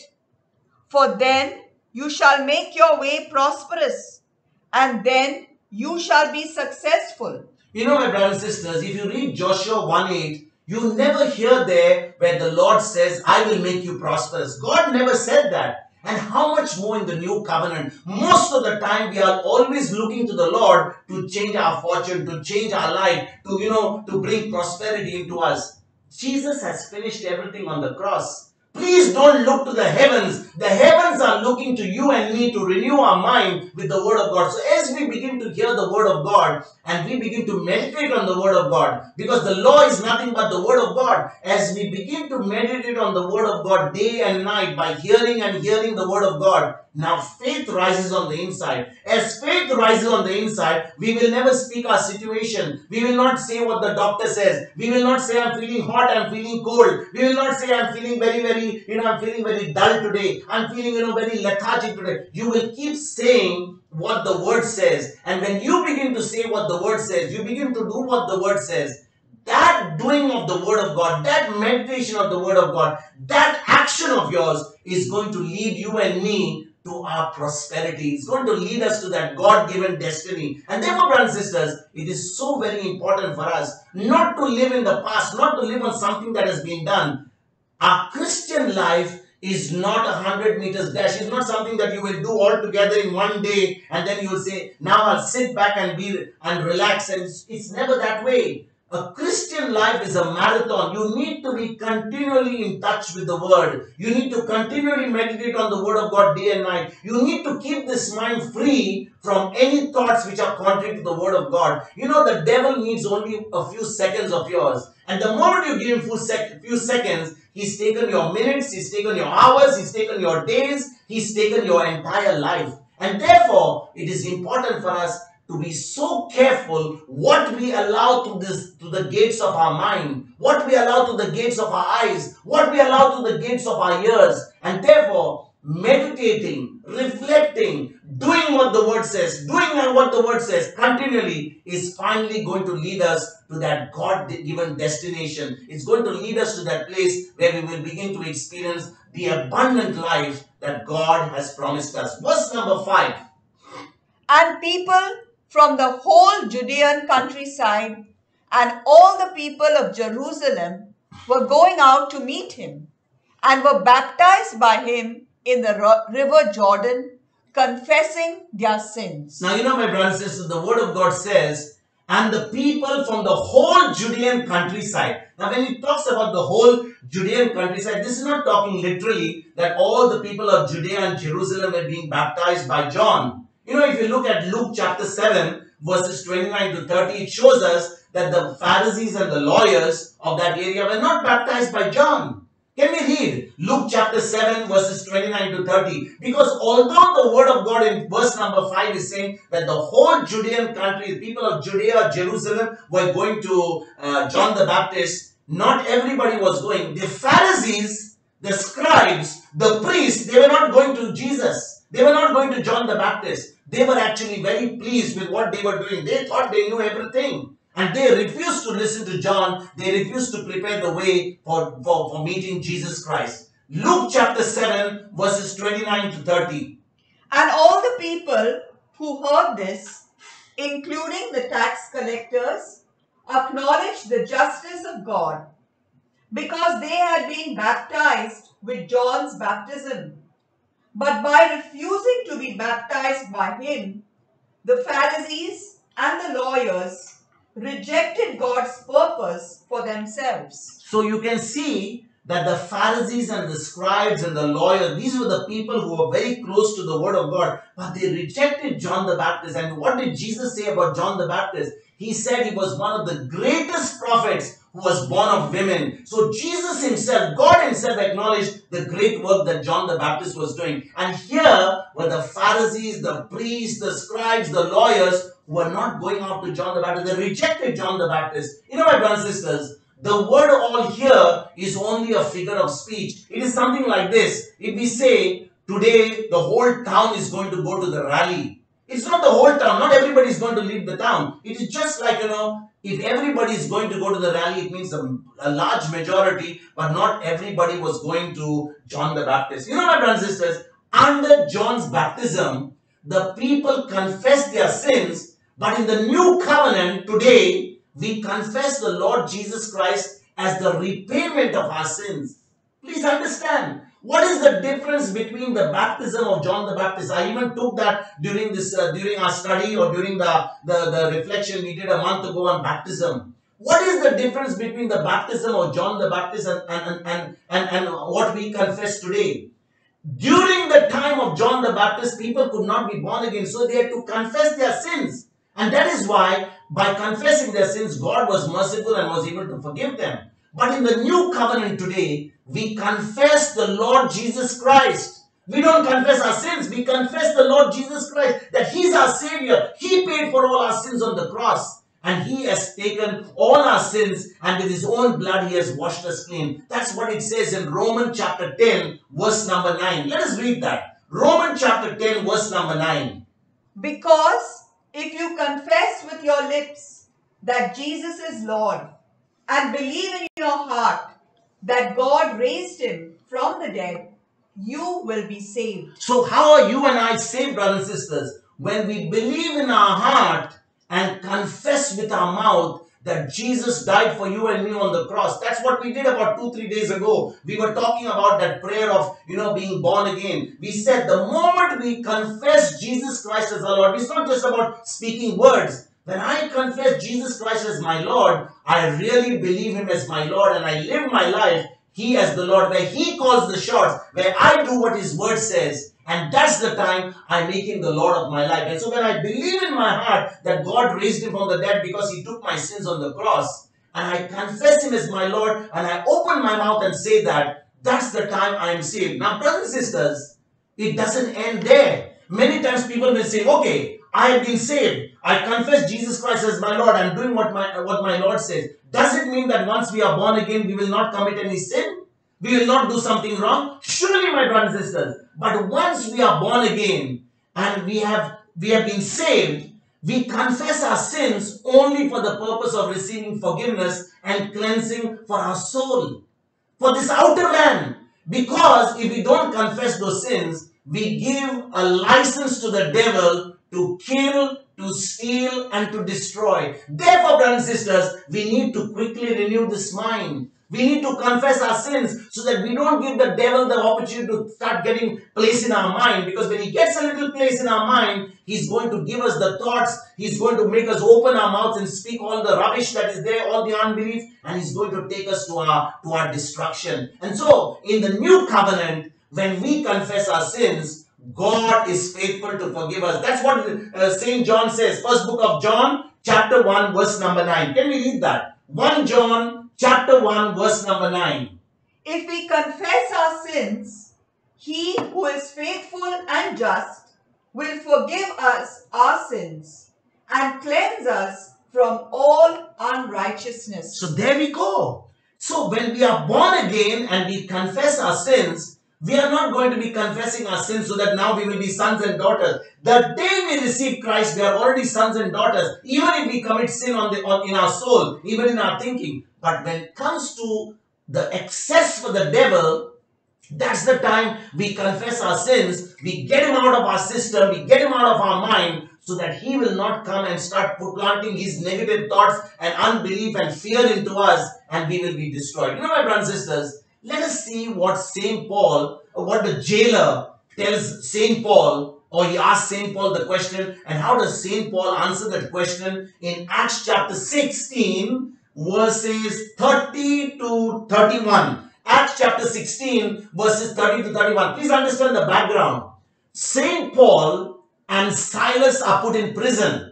For then you shall make your way prosperous, and then you shall be successful. You know, my brothers and sisters, if you read Joshua one eight, you never hear there where the Lord says, I will make you prosperous. God never said that. And how much more in the new covenant? Most of the time we are always looking to the Lord to change our fortune, to change our life, to, you know, to bring prosperity into us. Jesus has finished everything on the cross. Please don't look to the heavens. The heavens are looking to you and me to renew our mind with the word of God. So as we begin to hear the word of God and we begin to meditate on the word of God, because the law is nothing but the word of God, as we begin to meditate on the word of God day and night by hearing and hearing the word of God, now faith rises on the inside. As faith rises on the inside, we will never speak our situation. We will not say what the doctor says. We will not say I'm feeling hot, I'm feeling cold. We will not say I'm feeling very, very, you know, I'm feeling very dull today. I'm feeling, you know, very lethargic today. You will keep saying what the word says. And when you begin to say what the word says, you begin to do what the word says. That doing of the word of God, that meditation of the word of God, that action of yours is going to lead you and me to our prosperity. It's going to lead us to that God-given destiny. And therefore, brothers and sisters, it is so very important for us not to live in the past, not to live on something that has been done. Our Christian life is not a hundred meters dash. It's not something that you will do all together in one day and then you will say, now I'll sit back and be and relax. And it's, it's never that way. A Christian life is a marathon. You need to be continually in touch with the word. You need to continually meditate on the word of God day and night. You need to keep this mind free from any thoughts which are contrary to the word of God. You know, the devil needs only a few seconds of yours. And the moment you give him few, sec few seconds, he's taken your minutes, he's taken your hours, he's taken your days, he's taken your entire life. And therefore, it is important for us to be so careful what we allow to this to the gates of our mind, what we allow to the gates of our eyes, what we allow to the gates of our ears. And therefore, meditating, reflecting, doing what the word says, doing what the word says continually is finally going to lead us to that God-given destination. It's going to lead us to that place where we will begin to experience the abundant life that God has promised us. Verse number five. And people from the whole Judean countryside and all the people of Jerusalem were going out to meet him and were baptized by him in the river Jordan, confessing their sins. Now, you know, my brothers and sisters, the word of God says, and the people from the whole Judean countryside. Now, when it talks about the whole Judean countryside, this is not talking literally that all the people of Judea and Jerusalem were being baptized by John. You know, if you look at Luke chapter seven, verses twenty-nine to thirty, it shows us that the Pharisees and the lawyers of that area were not baptized by John. Can we read Luke chapter seven, verses twenty-nine to thirty? Because although the word of God in verse number five is saying that the whole Judean country, the people of Judea, Jerusalem, were going to uh, John the Baptist, not everybody was going. The Pharisees, the scribes, the priests, they were not going to Jesus. They were not going to John the Baptist. They were actually very pleased with what they were doing. They thought they knew everything. And they refused to listen to John. They refused to prepare the way for, for, for meeting Jesus Christ. Luke chapter seven, verses twenty-nine to thirty. And all the people who heard this, including the tax collectors, acknowledged the justice of God, because they had been baptized with John's baptism. But by refusing to be baptized by him, the Pharisees and the lawyers rejected God's purpose for themselves. So you can see that the Pharisees and the scribes and the lawyers, these were the people who were very close to the word of God, but they rejected John the Baptist. And what did Jesus say about John the Baptist? He said he was one of the greatest prophets who was born of women. So Jesus himself, God himself acknowledged the great work that John the Baptist was doing. And here were the Pharisees, the priests, the scribes, the lawyers who were not going out to John the Baptist. They rejected John the Baptist. You know, my brothers and sisters, the word all here is only a figure of speech. It is something like this. If we say today the whole town is going to go to the rally, it's not the whole town. Not everybody is going to leave the town. It is just like, you know, if everybody is going to go to the rally, it means a, a large majority, but not everybody was going to John the Baptist. You know, my brothers and sisters, under John's baptism, the people confessed their sins, but in the new covenant today, we confess the Lord Jesus Christ as the repayment of our sins. Please understand. What is the difference between the baptism of John the Baptist? I even took that during this, uh, during our study or during the, the, the reflection we did a month ago on baptism. What is the difference between the baptism of John the Baptist and, and, and, and, and what we confess today? During the time of John the Baptist, people could not be born again, so they had to confess their sins. And that is why, by confessing their sins, God was merciful and was able to forgive them. But in the new covenant today, we confess the Lord Jesus Christ. We don't confess our sins. We confess the Lord Jesus Christ, that He is our Savior. He paid for all our sins on the cross. And He has taken all our sins, and with His own blood He has washed us clean. That's what it says in Romans chapter ten, verse number nine. Let us read that. Romans chapter ten, verse number nine. Because if you confess with your lips that Jesus is Lord, and believe in your heart that God raised Him from the dead, you will be saved. So how are you and I saved, brothers and sisters? When we believe in our heart and confess with our mouth that Jesus died for you and me on the cross. That's what we did about two, three days ago. We were talking about that prayer of, you know, being born again. We said the moment we confess Jesus Christ as our Lord, it's not just about speaking words. When I confess Jesus Christ as my Lord, I really believe Him as my Lord and I live my life, He as the Lord, where He calls the shots, where I do what His word says. And that's the time I make Him the Lord of my life. And so when I believe in my heart that God raised Him from the dead because He took my sins on the cross, and I confess Him as my Lord, and I open my mouth and say that, that's the time I am saved. Now, brothers and sisters, it doesn't end there. Many times people will say, okay, I have been saved. I confess Jesus Christ as my Lord. I'm doing what my, what my Lord says. Does it mean that once we are born again, we will not commit any sin? We will not do something wrong? Surely, my brothers and sisters. But once we are born again and we have, we have been saved, we confess our sins only for the purpose of receiving forgiveness and cleansing for our soul, for this outer man. Because if we don't confess those sins, we give a license to the devil to kill, to steal, and to destroy. Therefore, brothers and sisters, we need to quickly renew this mind. We need to confess our sins so that we don't give the devil the opportunity to start getting place in our mind. Because when he gets a little place in our mind, he's going to give us the thoughts. He's going to make us open our mouths and speak all the rubbish that is there, all the unbelief. And he's going to take us to our, to our destruction. And so, in the new covenant, when we confess our sins, God is faithful to forgive us. That's what uh, Saint John says. First book of John, chapter one, verse number nine. Can we read that? First John, chapter one, verse number nine. If we confess our sins, He who is faithful and just will forgive us our sins and cleanse us from all unrighteousness. So there we go. So when we are born again and we confess our sins, we are not going to be confessing our sins so that now we will be sons and daughters. The day we receive Christ, we are already sons and daughters. Even if we commit sin on the, on, in our soul, even in our thinking. But when it comes to the access for the devil, that's the time we confess our sins. We get him out of our system. We get him out of our mind so that he will not come and start planting his negative thoughts and unbelief and fear into us and we will be destroyed. You know, my brothers and sisters, let us see what Saint Paul, or what the jailer tells Saint Paul, or he asks Saint Paul the question, and how does Saint Paul answer that question in Acts chapter sixteen, verses thirty to thirty-one. Acts chapter sixteen, verses thirty to thirty-one. Please understand the background. Saint Paul and Silas are put in prison.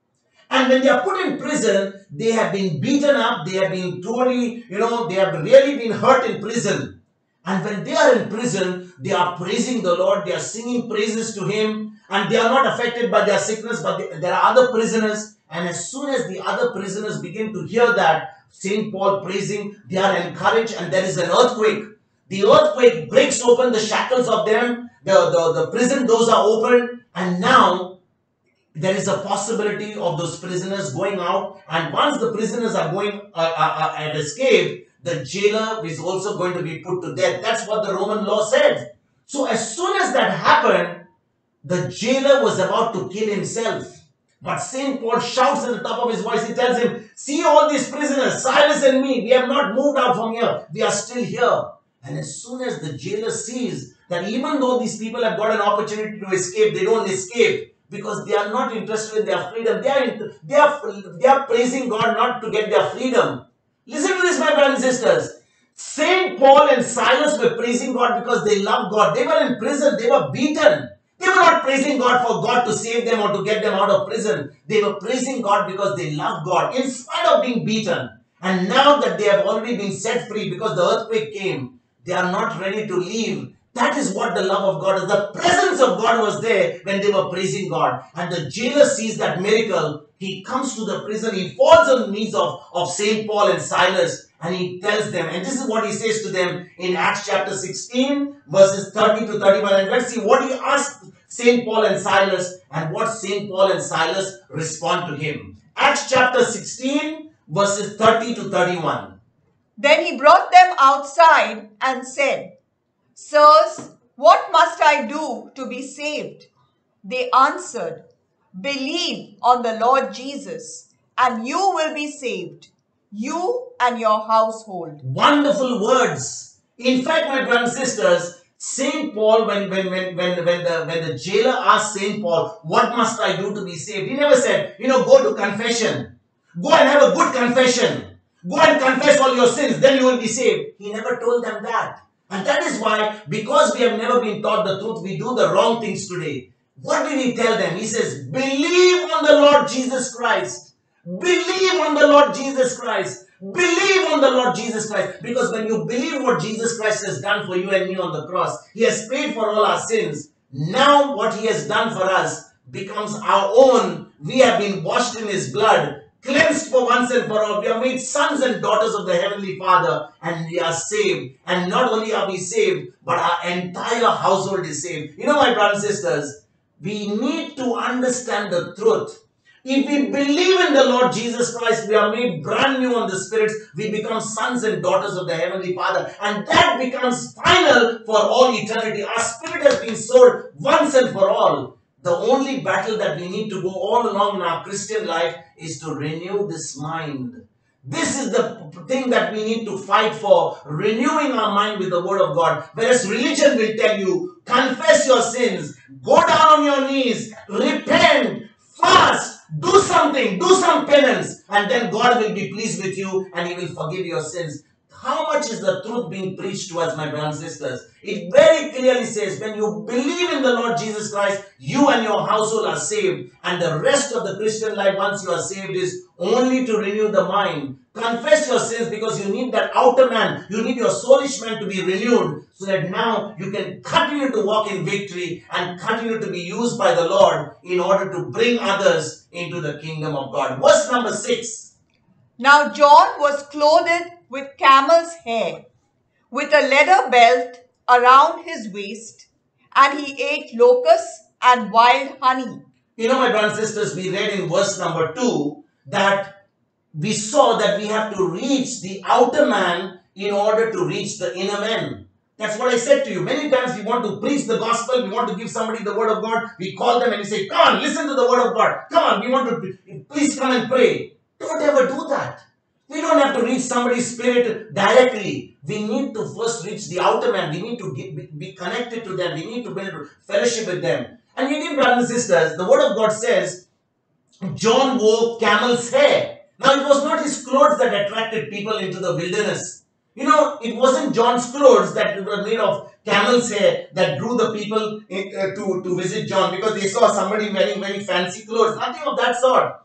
And when they are put in prison, they have been beaten up. They have been totally, you know, they have really been hurt in prison. And when they are in prison, they are praising the Lord. They are singing praises to Him. And they are not affected by their sickness, but they, there are other prisoners. And as soon as the other prisoners begin to hear that Saint Paul praising, they are encouraged, and there is an earthquake. The earthquake breaks open the shackles of them. The, the, the prison doors are open. And now there is a possibility of those prisoners going out. And once the prisoners are going uh, uh, uh, and escape, the jailer is also going to be put to death. That's what the Roman law said. So as soon as that happened, the jailer was about to kill himself. But Saint Paul shouts at the top of his voice. He tells him, see all these prisoners, Silas and me, we have not moved out from here. We are still here. And as soon as the jailer sees that even though these people have got an opportunity to escape, they don't escape. Because they are not interested in their freedom. They are, in, they, are, they are praising God not to get their freedom. Listen to this, my brothers and sisters. Saint Paul and Silas were praising God because they loved God. They were in prison. They were beaten. They were not praising God for God to save them or to get them out of prison. They were praising God because they loved God in spite of being beaten. And now that they have already been set free because the earthquake came, they are not ready to leave. That is what the love of God is. The presence of God was there when they were praising God. And the jailer sees that miracle. He comes to the prison. He falls on the knees of, of Saint Paul and Silas. And he tells them. And this is what he says to them in Acts chapter sixteen, verses thirty to thirty-one. And let's see what he asked Saint Paul and Silas and what Saint Paul and Silas respond to him. Acts chapter sixteen, verses thirty to thirty-one. Then he brought them outside and said, Sirs, what must I do to be saved? They answered, Believe on the Lord Jesus, and you will be saved, you and your household. Wonderful words. In fact, my brothers and sisters, Saint Paul, when, when, when, when, when, the, when the jailer asked Saint Paul, what must I do to be saved? He never said, you know, go to confession. Go and have a good confession. Go and confess all your sins, then you will be saved. He never told them that. And that is why, because we have never been taught the truth, we do the wrong things today. What did he tell them? He says, believe on the Lord Jesus Christ. Believe on the Lord Jesus Christ. Believe on the Lord Jesus Christ. Because when you believe what Jesus Christ has done for you and me on the cross, He has paid for all our sins. Now what He has done for us becomes our own. We have been washed in His blood, cleansed for once and for all. We are made sons and daughters of the Heavenly Father, and we are saved. And not only are we saved, but our entire household is saved. You know, my brothers and sisters, we need to understand the truth. If we believe in the Lord Jesus Christ, we are made brand new on the spirits. We become sons and daughters of the Heavenly Father. And that becomes final for all eternity. Our spirit has been sold once and for all. The only battle that we need to go all along in our Christian life is to renew this mind. This is the thing that we need to fight for, renewing our mind with the Word of God. Whereas religion will tell you, confess your sins, go down on your knees, repent, fast, do something, do some penance, and then God will be pleased with you and He will forgive your sins. How much is the truth being preached to us, my brothers and sisters? It very clearly says, when you believe in the Lord Jesus Christ, you and your household are saved. And the rest of the Christian life, once you are saved, is only to renew the mind. Confess your sins because you need that outer man. You need your soulish man to be renewed so that now you can continue to walk in victory and continue to be used by the Lord in order to bring others into the kingdom of God. Verse number six. Now John was clothed with camel's hair, with a leather belt around his waist, and he ate locusts and wild honey. You know, my brothers and sisters, we read in verse number two that we saw that we have to reach the outer man in order to reach the inner man. That's what I said to you. Many times we want to preach the gospel, we want to give somebody the word of God, we call them and we say, come on, listen to the word of God. Come on, we want to, please come and pray. Don't ever do that. We don't have to reach somebody's spirit directly. We need to first reach the outer man. We need to get, be connected to them. We need to build fellowship with them. And you need, brothers and sisters, the word of God says, John wore camel's hair. Now, it was not his clothes that attracted people into the wilderness. You know, it wasn't John's clothes that were made of camel's hair that drew the people in, uh, to, to visit John because they saw somebody wearing very fancy clothes. Nothing of that sort.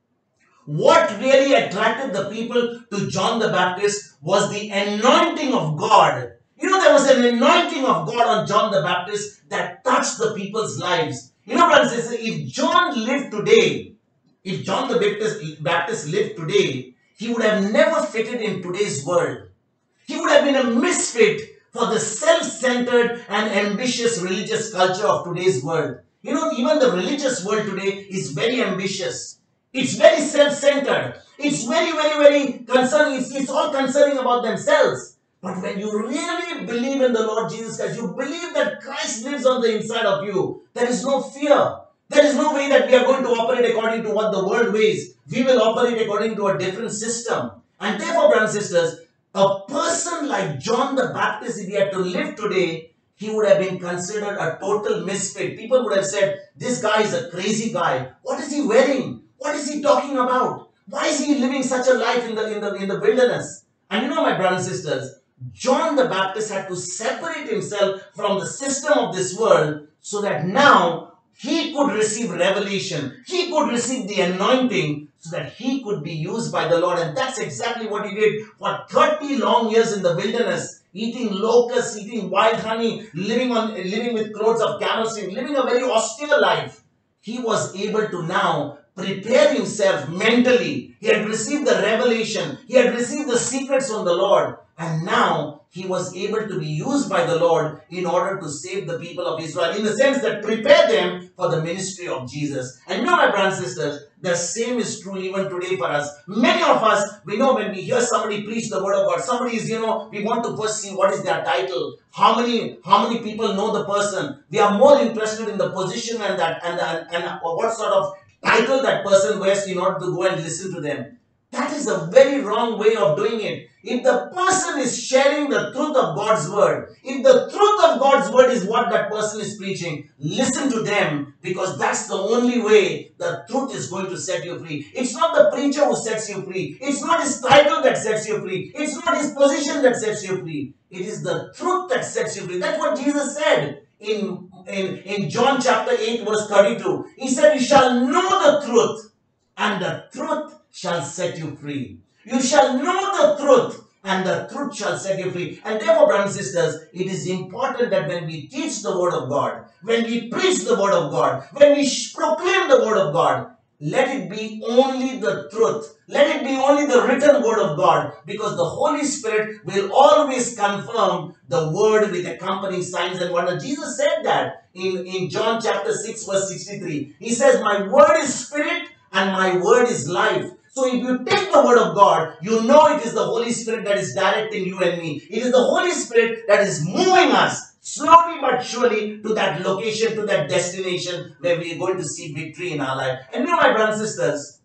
What really attracted the people to John the Baptist was the anointing of God. You know, there was an anointing of God on John the Baptist that touched the people's lives. You know, brothers and sisters, if John lived today, if John the Baptist, Baptist lived today, he would have never fitted in today's world. He would have been a misfit for the self-centered and ambitious religious culture of today's world. You know, even the religious world today is very ambitious. It's very self-centered. It's very, very, very concerning. It's, it's all concerning about themselves. But when you really believe in the Lord Jesus Christ, you believe that Christ lives on the inside of you, there is no fear. There is no way that we are going to operate according to what the world ways. We will operate according to a different system. And therefore, brothers and sisters, a person like John the Baptist, if he had to live today, he would have been considered a total misfit. People would have said, this guy is a crazy guy. What is he wearing? What is he talking about? Why is he living such a life in the, in the, in the wilderness? And you know, my brothers and sisters, John the Baptist had to separate himself from the system of this world so that now he could receive revelation. He could receive the anointing so that he could be used by the Lord. And that's exactly what he did for thirty long years in the wilderness, eating locusts, eating wild honey, living on, living with clothes of camel skin, living a very austere life. He was able to now prepare himself mentally. He had received the revelation. He had received the secrets from the Lord. And now he was able to be used by the Lord in order to save the people of Israel, in the sense that prepare them for the ministry of Jesus. And you know, my brothers and sisters, the same is true even today for us. Many of us, we know when we hear somebody preach the word of God, somebody is, you know, we want to first see what is their title, how many, how many people know the person. We are more interested in the position and that, and, and, and what sort of title that person wears in order to go and listen to them. That is a very wrong way of doing it. If the person is sharing the truth of God's word, if the truth of God's word is what that person is preaching, listen to them, because that's the only way the truth is going to set you free. It's not the preacher who sets you free. It's not his title that sets you free. It's not his position that sets you free. It is the truth that sets you free. That's what Jesus said in, in, in John chapter eight verse thirty-two. He said, you shall know the truth, and the truth shall set you free. You shall know the truth, and the truth shall set you free. And therefore, brothers and sisters, it is important that when we teach the word of God, when we preach the word of God, when we proclaim the word of God, let it be only the truth. Let it be only the written word of God, because the Holy Spirit will always confirm the word with accompanying signs and wonders. Jesus said that in, in John chapter six verse sixty-three. He says, my word is spirit and my word is life. So if you take the word of God, you know it is the Holy Spirit that is directing you and me. It is the Holy Spirit that is moving us slowly but surely to that location, to that destination where we are going to see victory in our life. And you know, my brothers and sisters,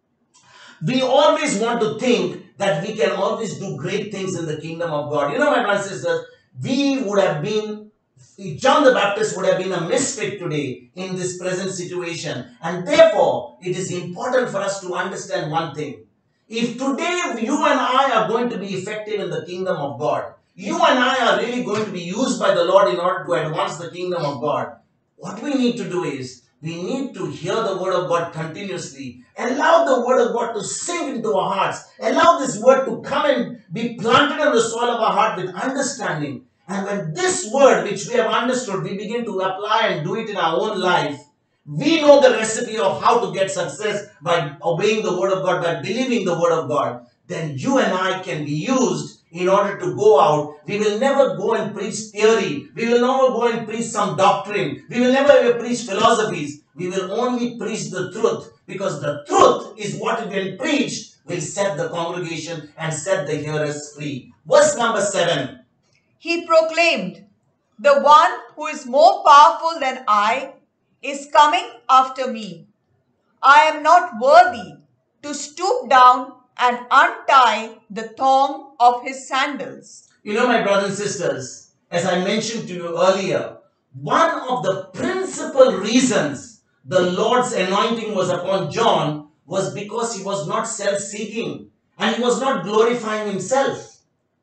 we always want to think that we can always do great things in the kingdom of God. You know, my brothers and sisters, we would have been, John the Baptist would have been a misfit today in this present situation. And therefore, it is important for us to understand one thing. If today you and I are going to be effective in the kingdom of God, you and I are really going to be used by the Lord in order to advance the kingdom of God, what we need to do is, we need to hear the word of God continuously. Allow the word of God to sink into our hearts. Allow this word to come and be planted on the soil of our heart with understanding. And when this word, which we have understood, we begin to apply and do it in our own life, we know the recipe of how to get success by obeying the word of God, by believing the word of God. Then you and I can be used in order to go out. We will never go and preach theory. We will never go and preach some doctrine. We will never ever preach philosophies. We will only preach the truth, because the truth is what when preached will set the congregation and set the hearers free. Verse number seven. He proclaimed, the one who is more powerful than I is coming after me. I am not worthy to stoop down and untie the thong of his sandals. You know, my brothers and sisters, as I mentioned to you earlier, one of the principal reasons the Lord's anointing was upon John was because he was not self-seeking and he was not glorifying himself.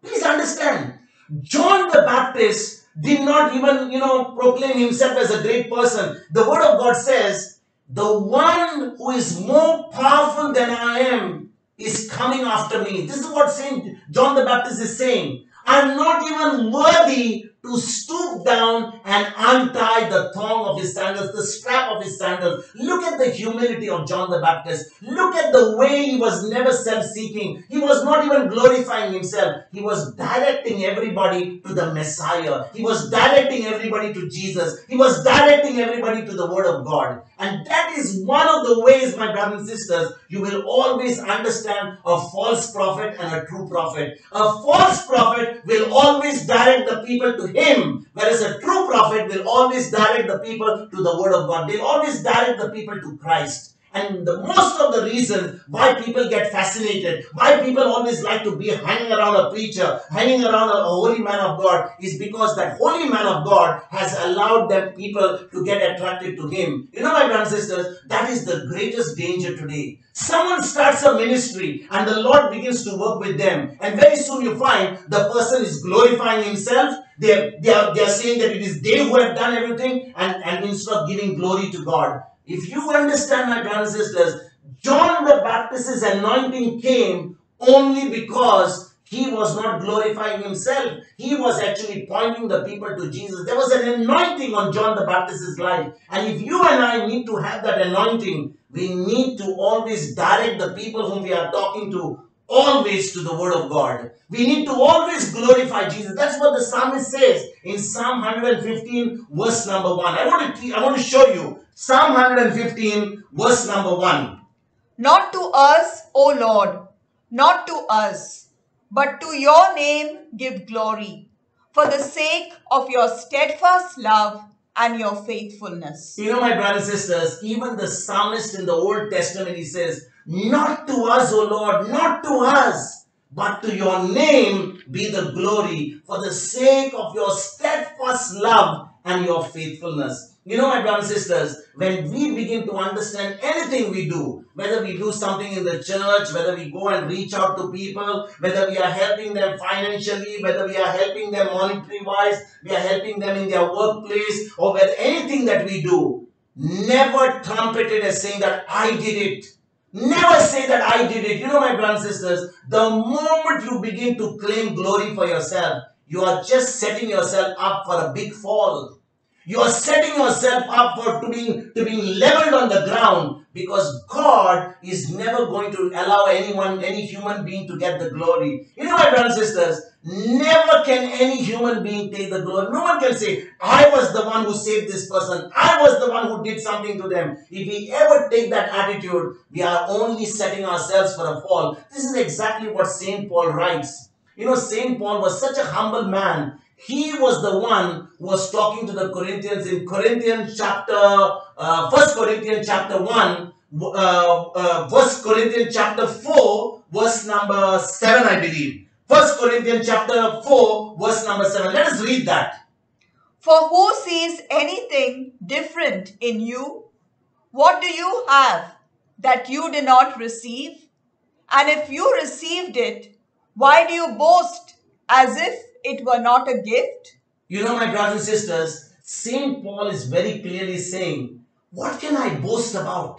Please understand, John the Baptist did not even, you know, proclaim himself as a great person. The word of God says, the one who is more powerful than I am is coming after me. This is what Saint John the Baptist is saying. I'm not even worthy to stoop down and untie the thong of his sandals, the strap of his sandals. Look at the humility of John the Baptist. Look at the way he was never self-seeking. He was not even glorifying himself. He was directing everybody to the Messiah. He was directing everybody to Jesus. He was directing everybody to the Word of God. And that is one of the ways, my brothers and sisters, you will always understand a false prophet and a true prophet. A false prophet will always direct the people to him, whereas a true prophet will always direct the people to the Word of God. They'll always direct the people to Christ. And the most of the reason why people get fascinated, why people always like to be hanging around a preacher, hanging around a, a holy man of God, is because that holy man of God has allowed them people to get attracted to him. You know, my brothers and sisters, that is the greatest danger today. Someone starts a ministry and the Lord begins to work with them, and very soon you find the person is glorifying himself. They are, they are, they are saying that it is they who have done everything, and, and instead of giving glory to God. If you understand, my brothers and sisters, John the Baptist's anointing came only because he was not glorifying himself. He was actually pointing the people to Jesus. There was an anointing on John the Baptist's life. And if you and I need to have that anointing, we need to always direct the people whom we are talking to always to the Word of God. We need to always glorify Jesus. That's what the psalmist says in Psalm one fifteen, verse number one. I want to, I want to show you Psalm one fifteen, verse number one. Not to us, O Lord, not to us, but to your name give glory, for the sake of your steadfast love and your faithfulness. You know, my brothers and sisters, even the psalmist in the Old Testament, he says, not to us, O Lord, not to us, but to your name be the glory, for the sake of your steadfast love and your faithfulness. You know, my brothers and sisters, when we begin to understand anything we do, whether we do something in the church, whether we go and reach out to people, whether we are helping them financially, whether we are helping them monetary-wise, we are helping them in their workplace, or whether anything that we do, never trumpet it as saying that I did it. Never say that I did it. You know, my brothers and sisters, the moment you begin to claim glory for yourself, you are just setting yourself up for a big fall. You are setting yourself up for to being, to being leveled on the ground, because God is never going to allow anyone, any human being to get the glory. You know, my brothers and sisters, never can any human being take the glory. No one can say, I was the one who saved this person. I was the one who did something to them. If we ever take that attitude, we are only setting ourselves for a fall. This is exactly what Saint Paul writes. You know, Saint Paul was such a humble man. He was the one who was talking to the Corinthians in Corinthians chapter, uh, First Corinthians chapter one, uh, uh, First Corinthians chapter four, verse number seven, I believe. First Corinthians chapter four, verse number seven. Let us read that. For who sees anything different in you? What do you have that you did not receive? And if you received it, why do you boast as if it were not a gift? You know, my brothers and sisters, Saint Paul is very clearly saying, what can I boast about?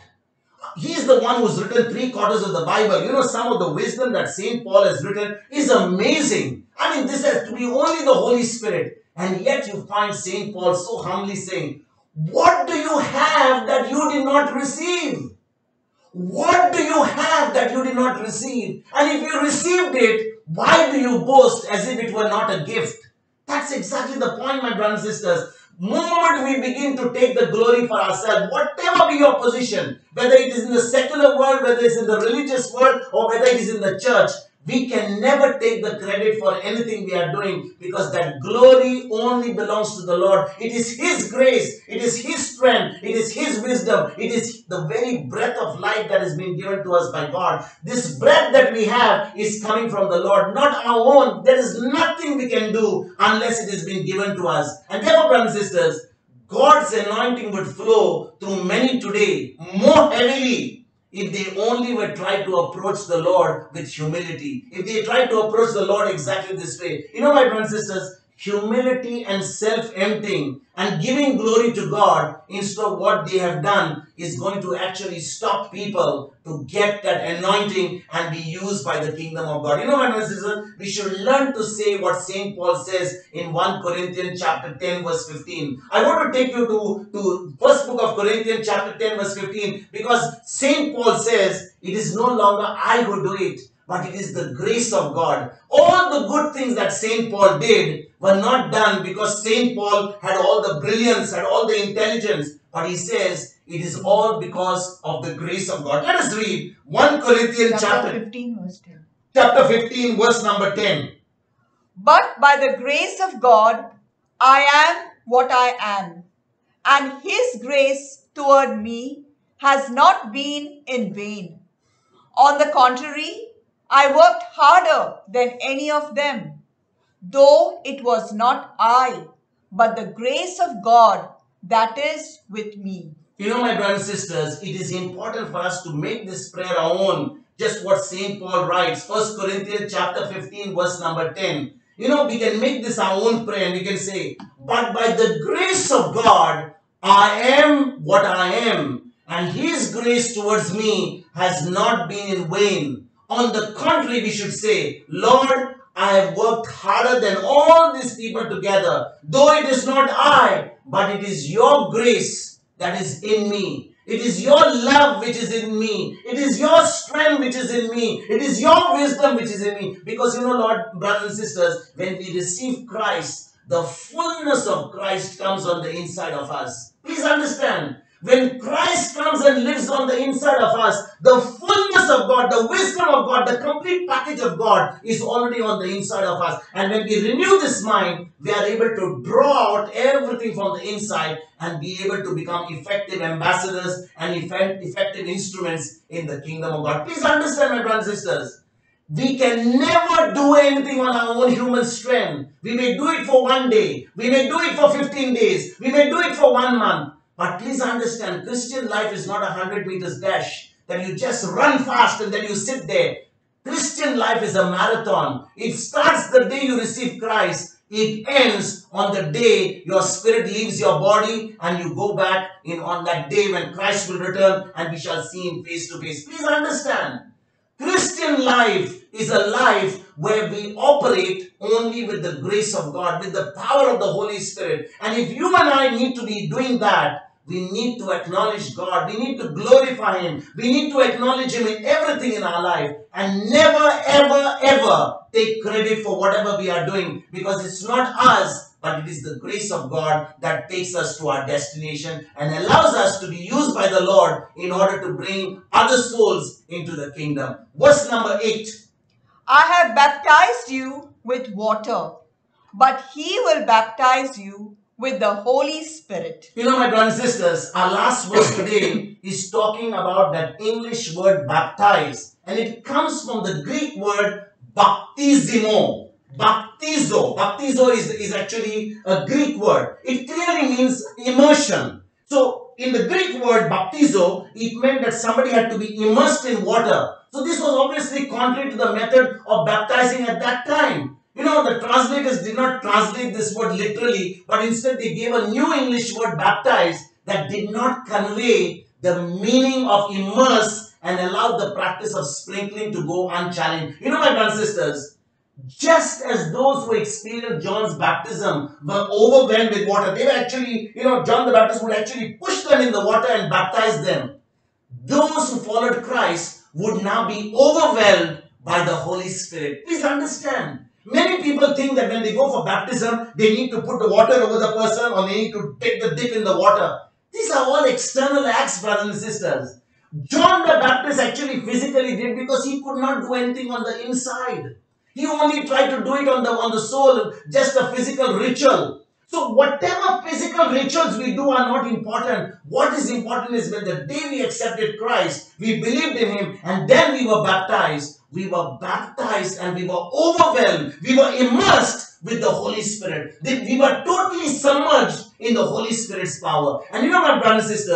He is the one who's written three quarters of the Bible. You know, some of the wisdom that Saint Paul has written is amazing. I mean, this has to be only the Holy Spirit. And yet you find Saint Paul so humbly saying, what do you have that you did not receive? What do you have that you did not receive? And if you received it, why do you boast as if it were not a gift? That's exactly the point, my brothers and sisters. Moment we begin to take the glory for ourselves, whatever be your position, whether it is in the secular world, whether it is in the religious world, or whether it is in the church, we can never take the credit for anything we are doing, because that glory only belongs to the Lord. It is His grace, it is His strength, it is His wisdom, it is the very breath of life that has been given to us by God. This breath that we have is coming from the Lord, not our own. There is nothing we can do unless it has been given to us. And therefore, brothers and sisters, God's anointing would flow through many today more heavily if they only were trying to approach the Lord with humility. If they tried to approach the Lord exactly this way. You know, my brothers and sisters, humility and self-emptying and giving glory to God instead of what they have done is going to actually stop people to get that anointing and be used by the kingdom of God. You know, my brothers and sisters, we should learn to say what Saint Paul says in First Corinthians chapter ten verse fifteen. I want to take you to, to first book of Corinthians chapter ten verse fifteen, because Saint Paul says, it is no longer I who do it, but it is the grace of God. All the good things that Saint Paul did were not done because Saint Paul had all the brilliance, had all the intelligence, but he says it is all because of the grace of God. Let us read First Corinthians Chapter chapter, fifteen, verse ten. chapter fifteen, verse number ten. But by the grace of God, I am what I am, and His grace toward me has not been in vain. On the contrary, I worked harder than any of them, though it was not I, but the grace of God that is with me. You know, my brothers and sisters, it is important for us to make this prayer our own. Just what Saint Paul writes, First Corinthians chapter fifteen, verse number ten. You know, we can make this our own prayer and we can say, but by the grace of God, I am what I am, and His grace towards me has not been in vain. On the contrary, we should say, Lord, I have worked harder than all these people together, though it is not I, but it is your grace that is in me. It is your love which is in me. It is your strength which is in me. It is your wisdom which is in me. Because you know, Lord, brothers and sisters, when we receive Christ, the fullness of Christ comes on the inside of us. Please understand. When Christ comes and lives on the inside of us, the fullness of God, the wisdom of God, the complete package of God is already on the inside of us. And when we renew this mind, we are able to draw out everything from the inside and be able to become effective ambassadors and effect, effective instruments in the kingdom of God. Please understand, my brothers and sisters. We can never do anything on our own human strength. We may do it for one day. We may do it for fifteen days. We may do it for one month. But please understand, Christian life is not a hundred meters dash that you just run fast and then you sit there. Christian life is a marathon. It starts the day you receive Christ. It ends on the day your spirit leaves your body and you go back in on that day when Christ will return and we shall see Him face to face. Please understand, Christian life is a life where we operate only with the grace of God, with the power of the Holy Spirit. And if you and I need to be doing that, we need to acknowledge God. We need to glorify Him. We need to acknowledge Him in everything in our life and never, ever, ever take credit for whatever we are doing, because it's not us, but it is the grace of God that takes us to our destination and allows us to be used by the Lord in order to bring other souls into the kingdom. Verse number eight. I have baptized you with water, but He will baptize you with the Holy Spirit. You know, my brothers and sisters, our last verse today is talking about that English word baptize. And it comes from the Greek word baptismo. Baptizo. Baptizo is, is actually a Greek word. It clearly means immersion. So, in the Greek word baptizo, it meant that somebody had to be immersed in water. So, this was obviously contrary to the method of baptizing at that time. You know, the translators did not translate this word literally, but instead they gave a new English word baptize that did not convey the meaning of immerse and allowed the practice of sprinkling to go unchallenged. You know, my brothers and sisters, just as those who experienced John's baptism were overwhelmed with water, they were actually, you know, John the Baptist would actually push them in the water and baptize them. Those who followed Christ would now be overwhelmed by the Holy Spirit. Please understand. Many people think that when they go for baptism, they need to put the water over the person or they need to take the dip in the water. These are all external acts, brothers and sisters. John the Baptist actually physically did because he could not do anything on the inside. He only tried to do it on the, on the soul, just a physical ritual. So whatever physical rituals we do are not important. What is important is when the day we accepted Christ, we believed in Him and then we were baptized. We were baptized and we were overwhelmed. We were immersed with the Holy Spirit. We were totally submerged in the Holy Spirit's power. And you know, my brothers and sisters,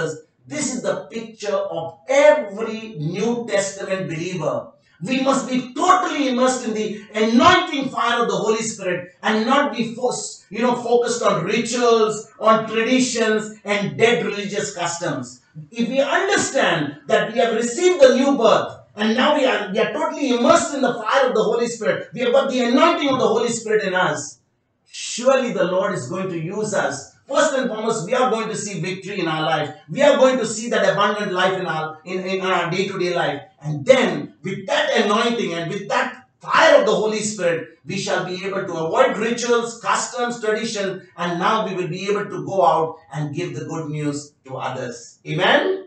This is the picture of every New Testament believer. We must be totally immersed in the anointing fire of the Holy Spirit and not be forced, you know, focused on rituals, on traditions, and dead religious customs. If we understand that we have received the new birth and now we are, we are totally immersed in the fire of the Holy Spirit, we have got the anointing of the Holy Spirit in us, surely the Lord is going to use us. First and foremost, we are going to see victory in our life. We are going to see that abundant life in our, in, in our day-to-day life. And then, with that anointing and with that fire of the Holy Spirit, we shall be able to avoid rituals, customs, tradition, and now we will be able to go out and give the good news to others. Amen?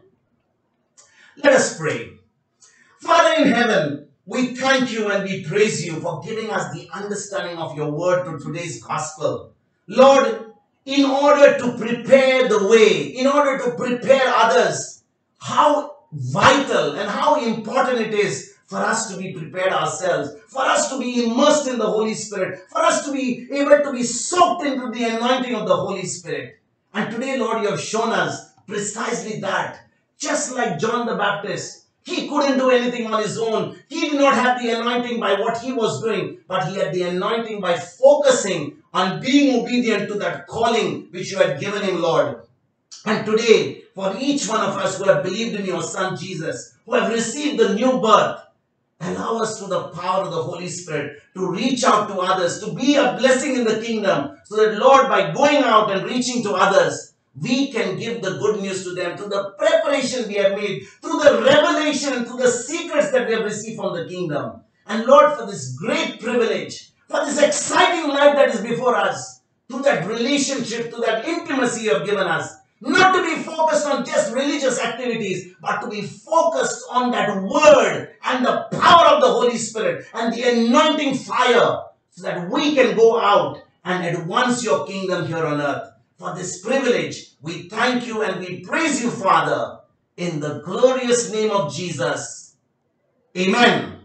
Let us pray. Father in heaven, we thank you and we praise you for giving us the understanding of your word to today's gospel. Lord, in order to prepare the way, in order to prepare others, how vital and how important it is for us to be prepared ourselves, for us to be immersed in the Holy Spirit, for us to be able to be soaked into the anointing of the Holy Spirit. And today, Lord, you have shown us precisely that. Just like John the Baptist, he couldn't do anything on his own. He did not have the anointing by what he was doing, but he had the anointing by focusing on being obedient to that calling which you had given him, Lord. And today, for each one of us who have believed in your Son Jesus, who have received the new birth, allow us through the power of the Holy Spirit to reach out to others, to be a blessing in the kingdom, so that, Lord, by going out and reaching to others, we can give the good news to them through the preparation we have made, through the revelation, through the secrets that we have received from the kingdom. And Lord, for this great privilege, for this exciting life that is before us, through that relationship, through that intimacy you have given us, not to be focused on just religious activities, but to be focused on that word and the power of the Holy Spirit and the anointing fire, so that we can go out and advance your kingdom here on earth. For this privilege, we thank you and we praise you, Father, in the glorious name of Jesus. Amen.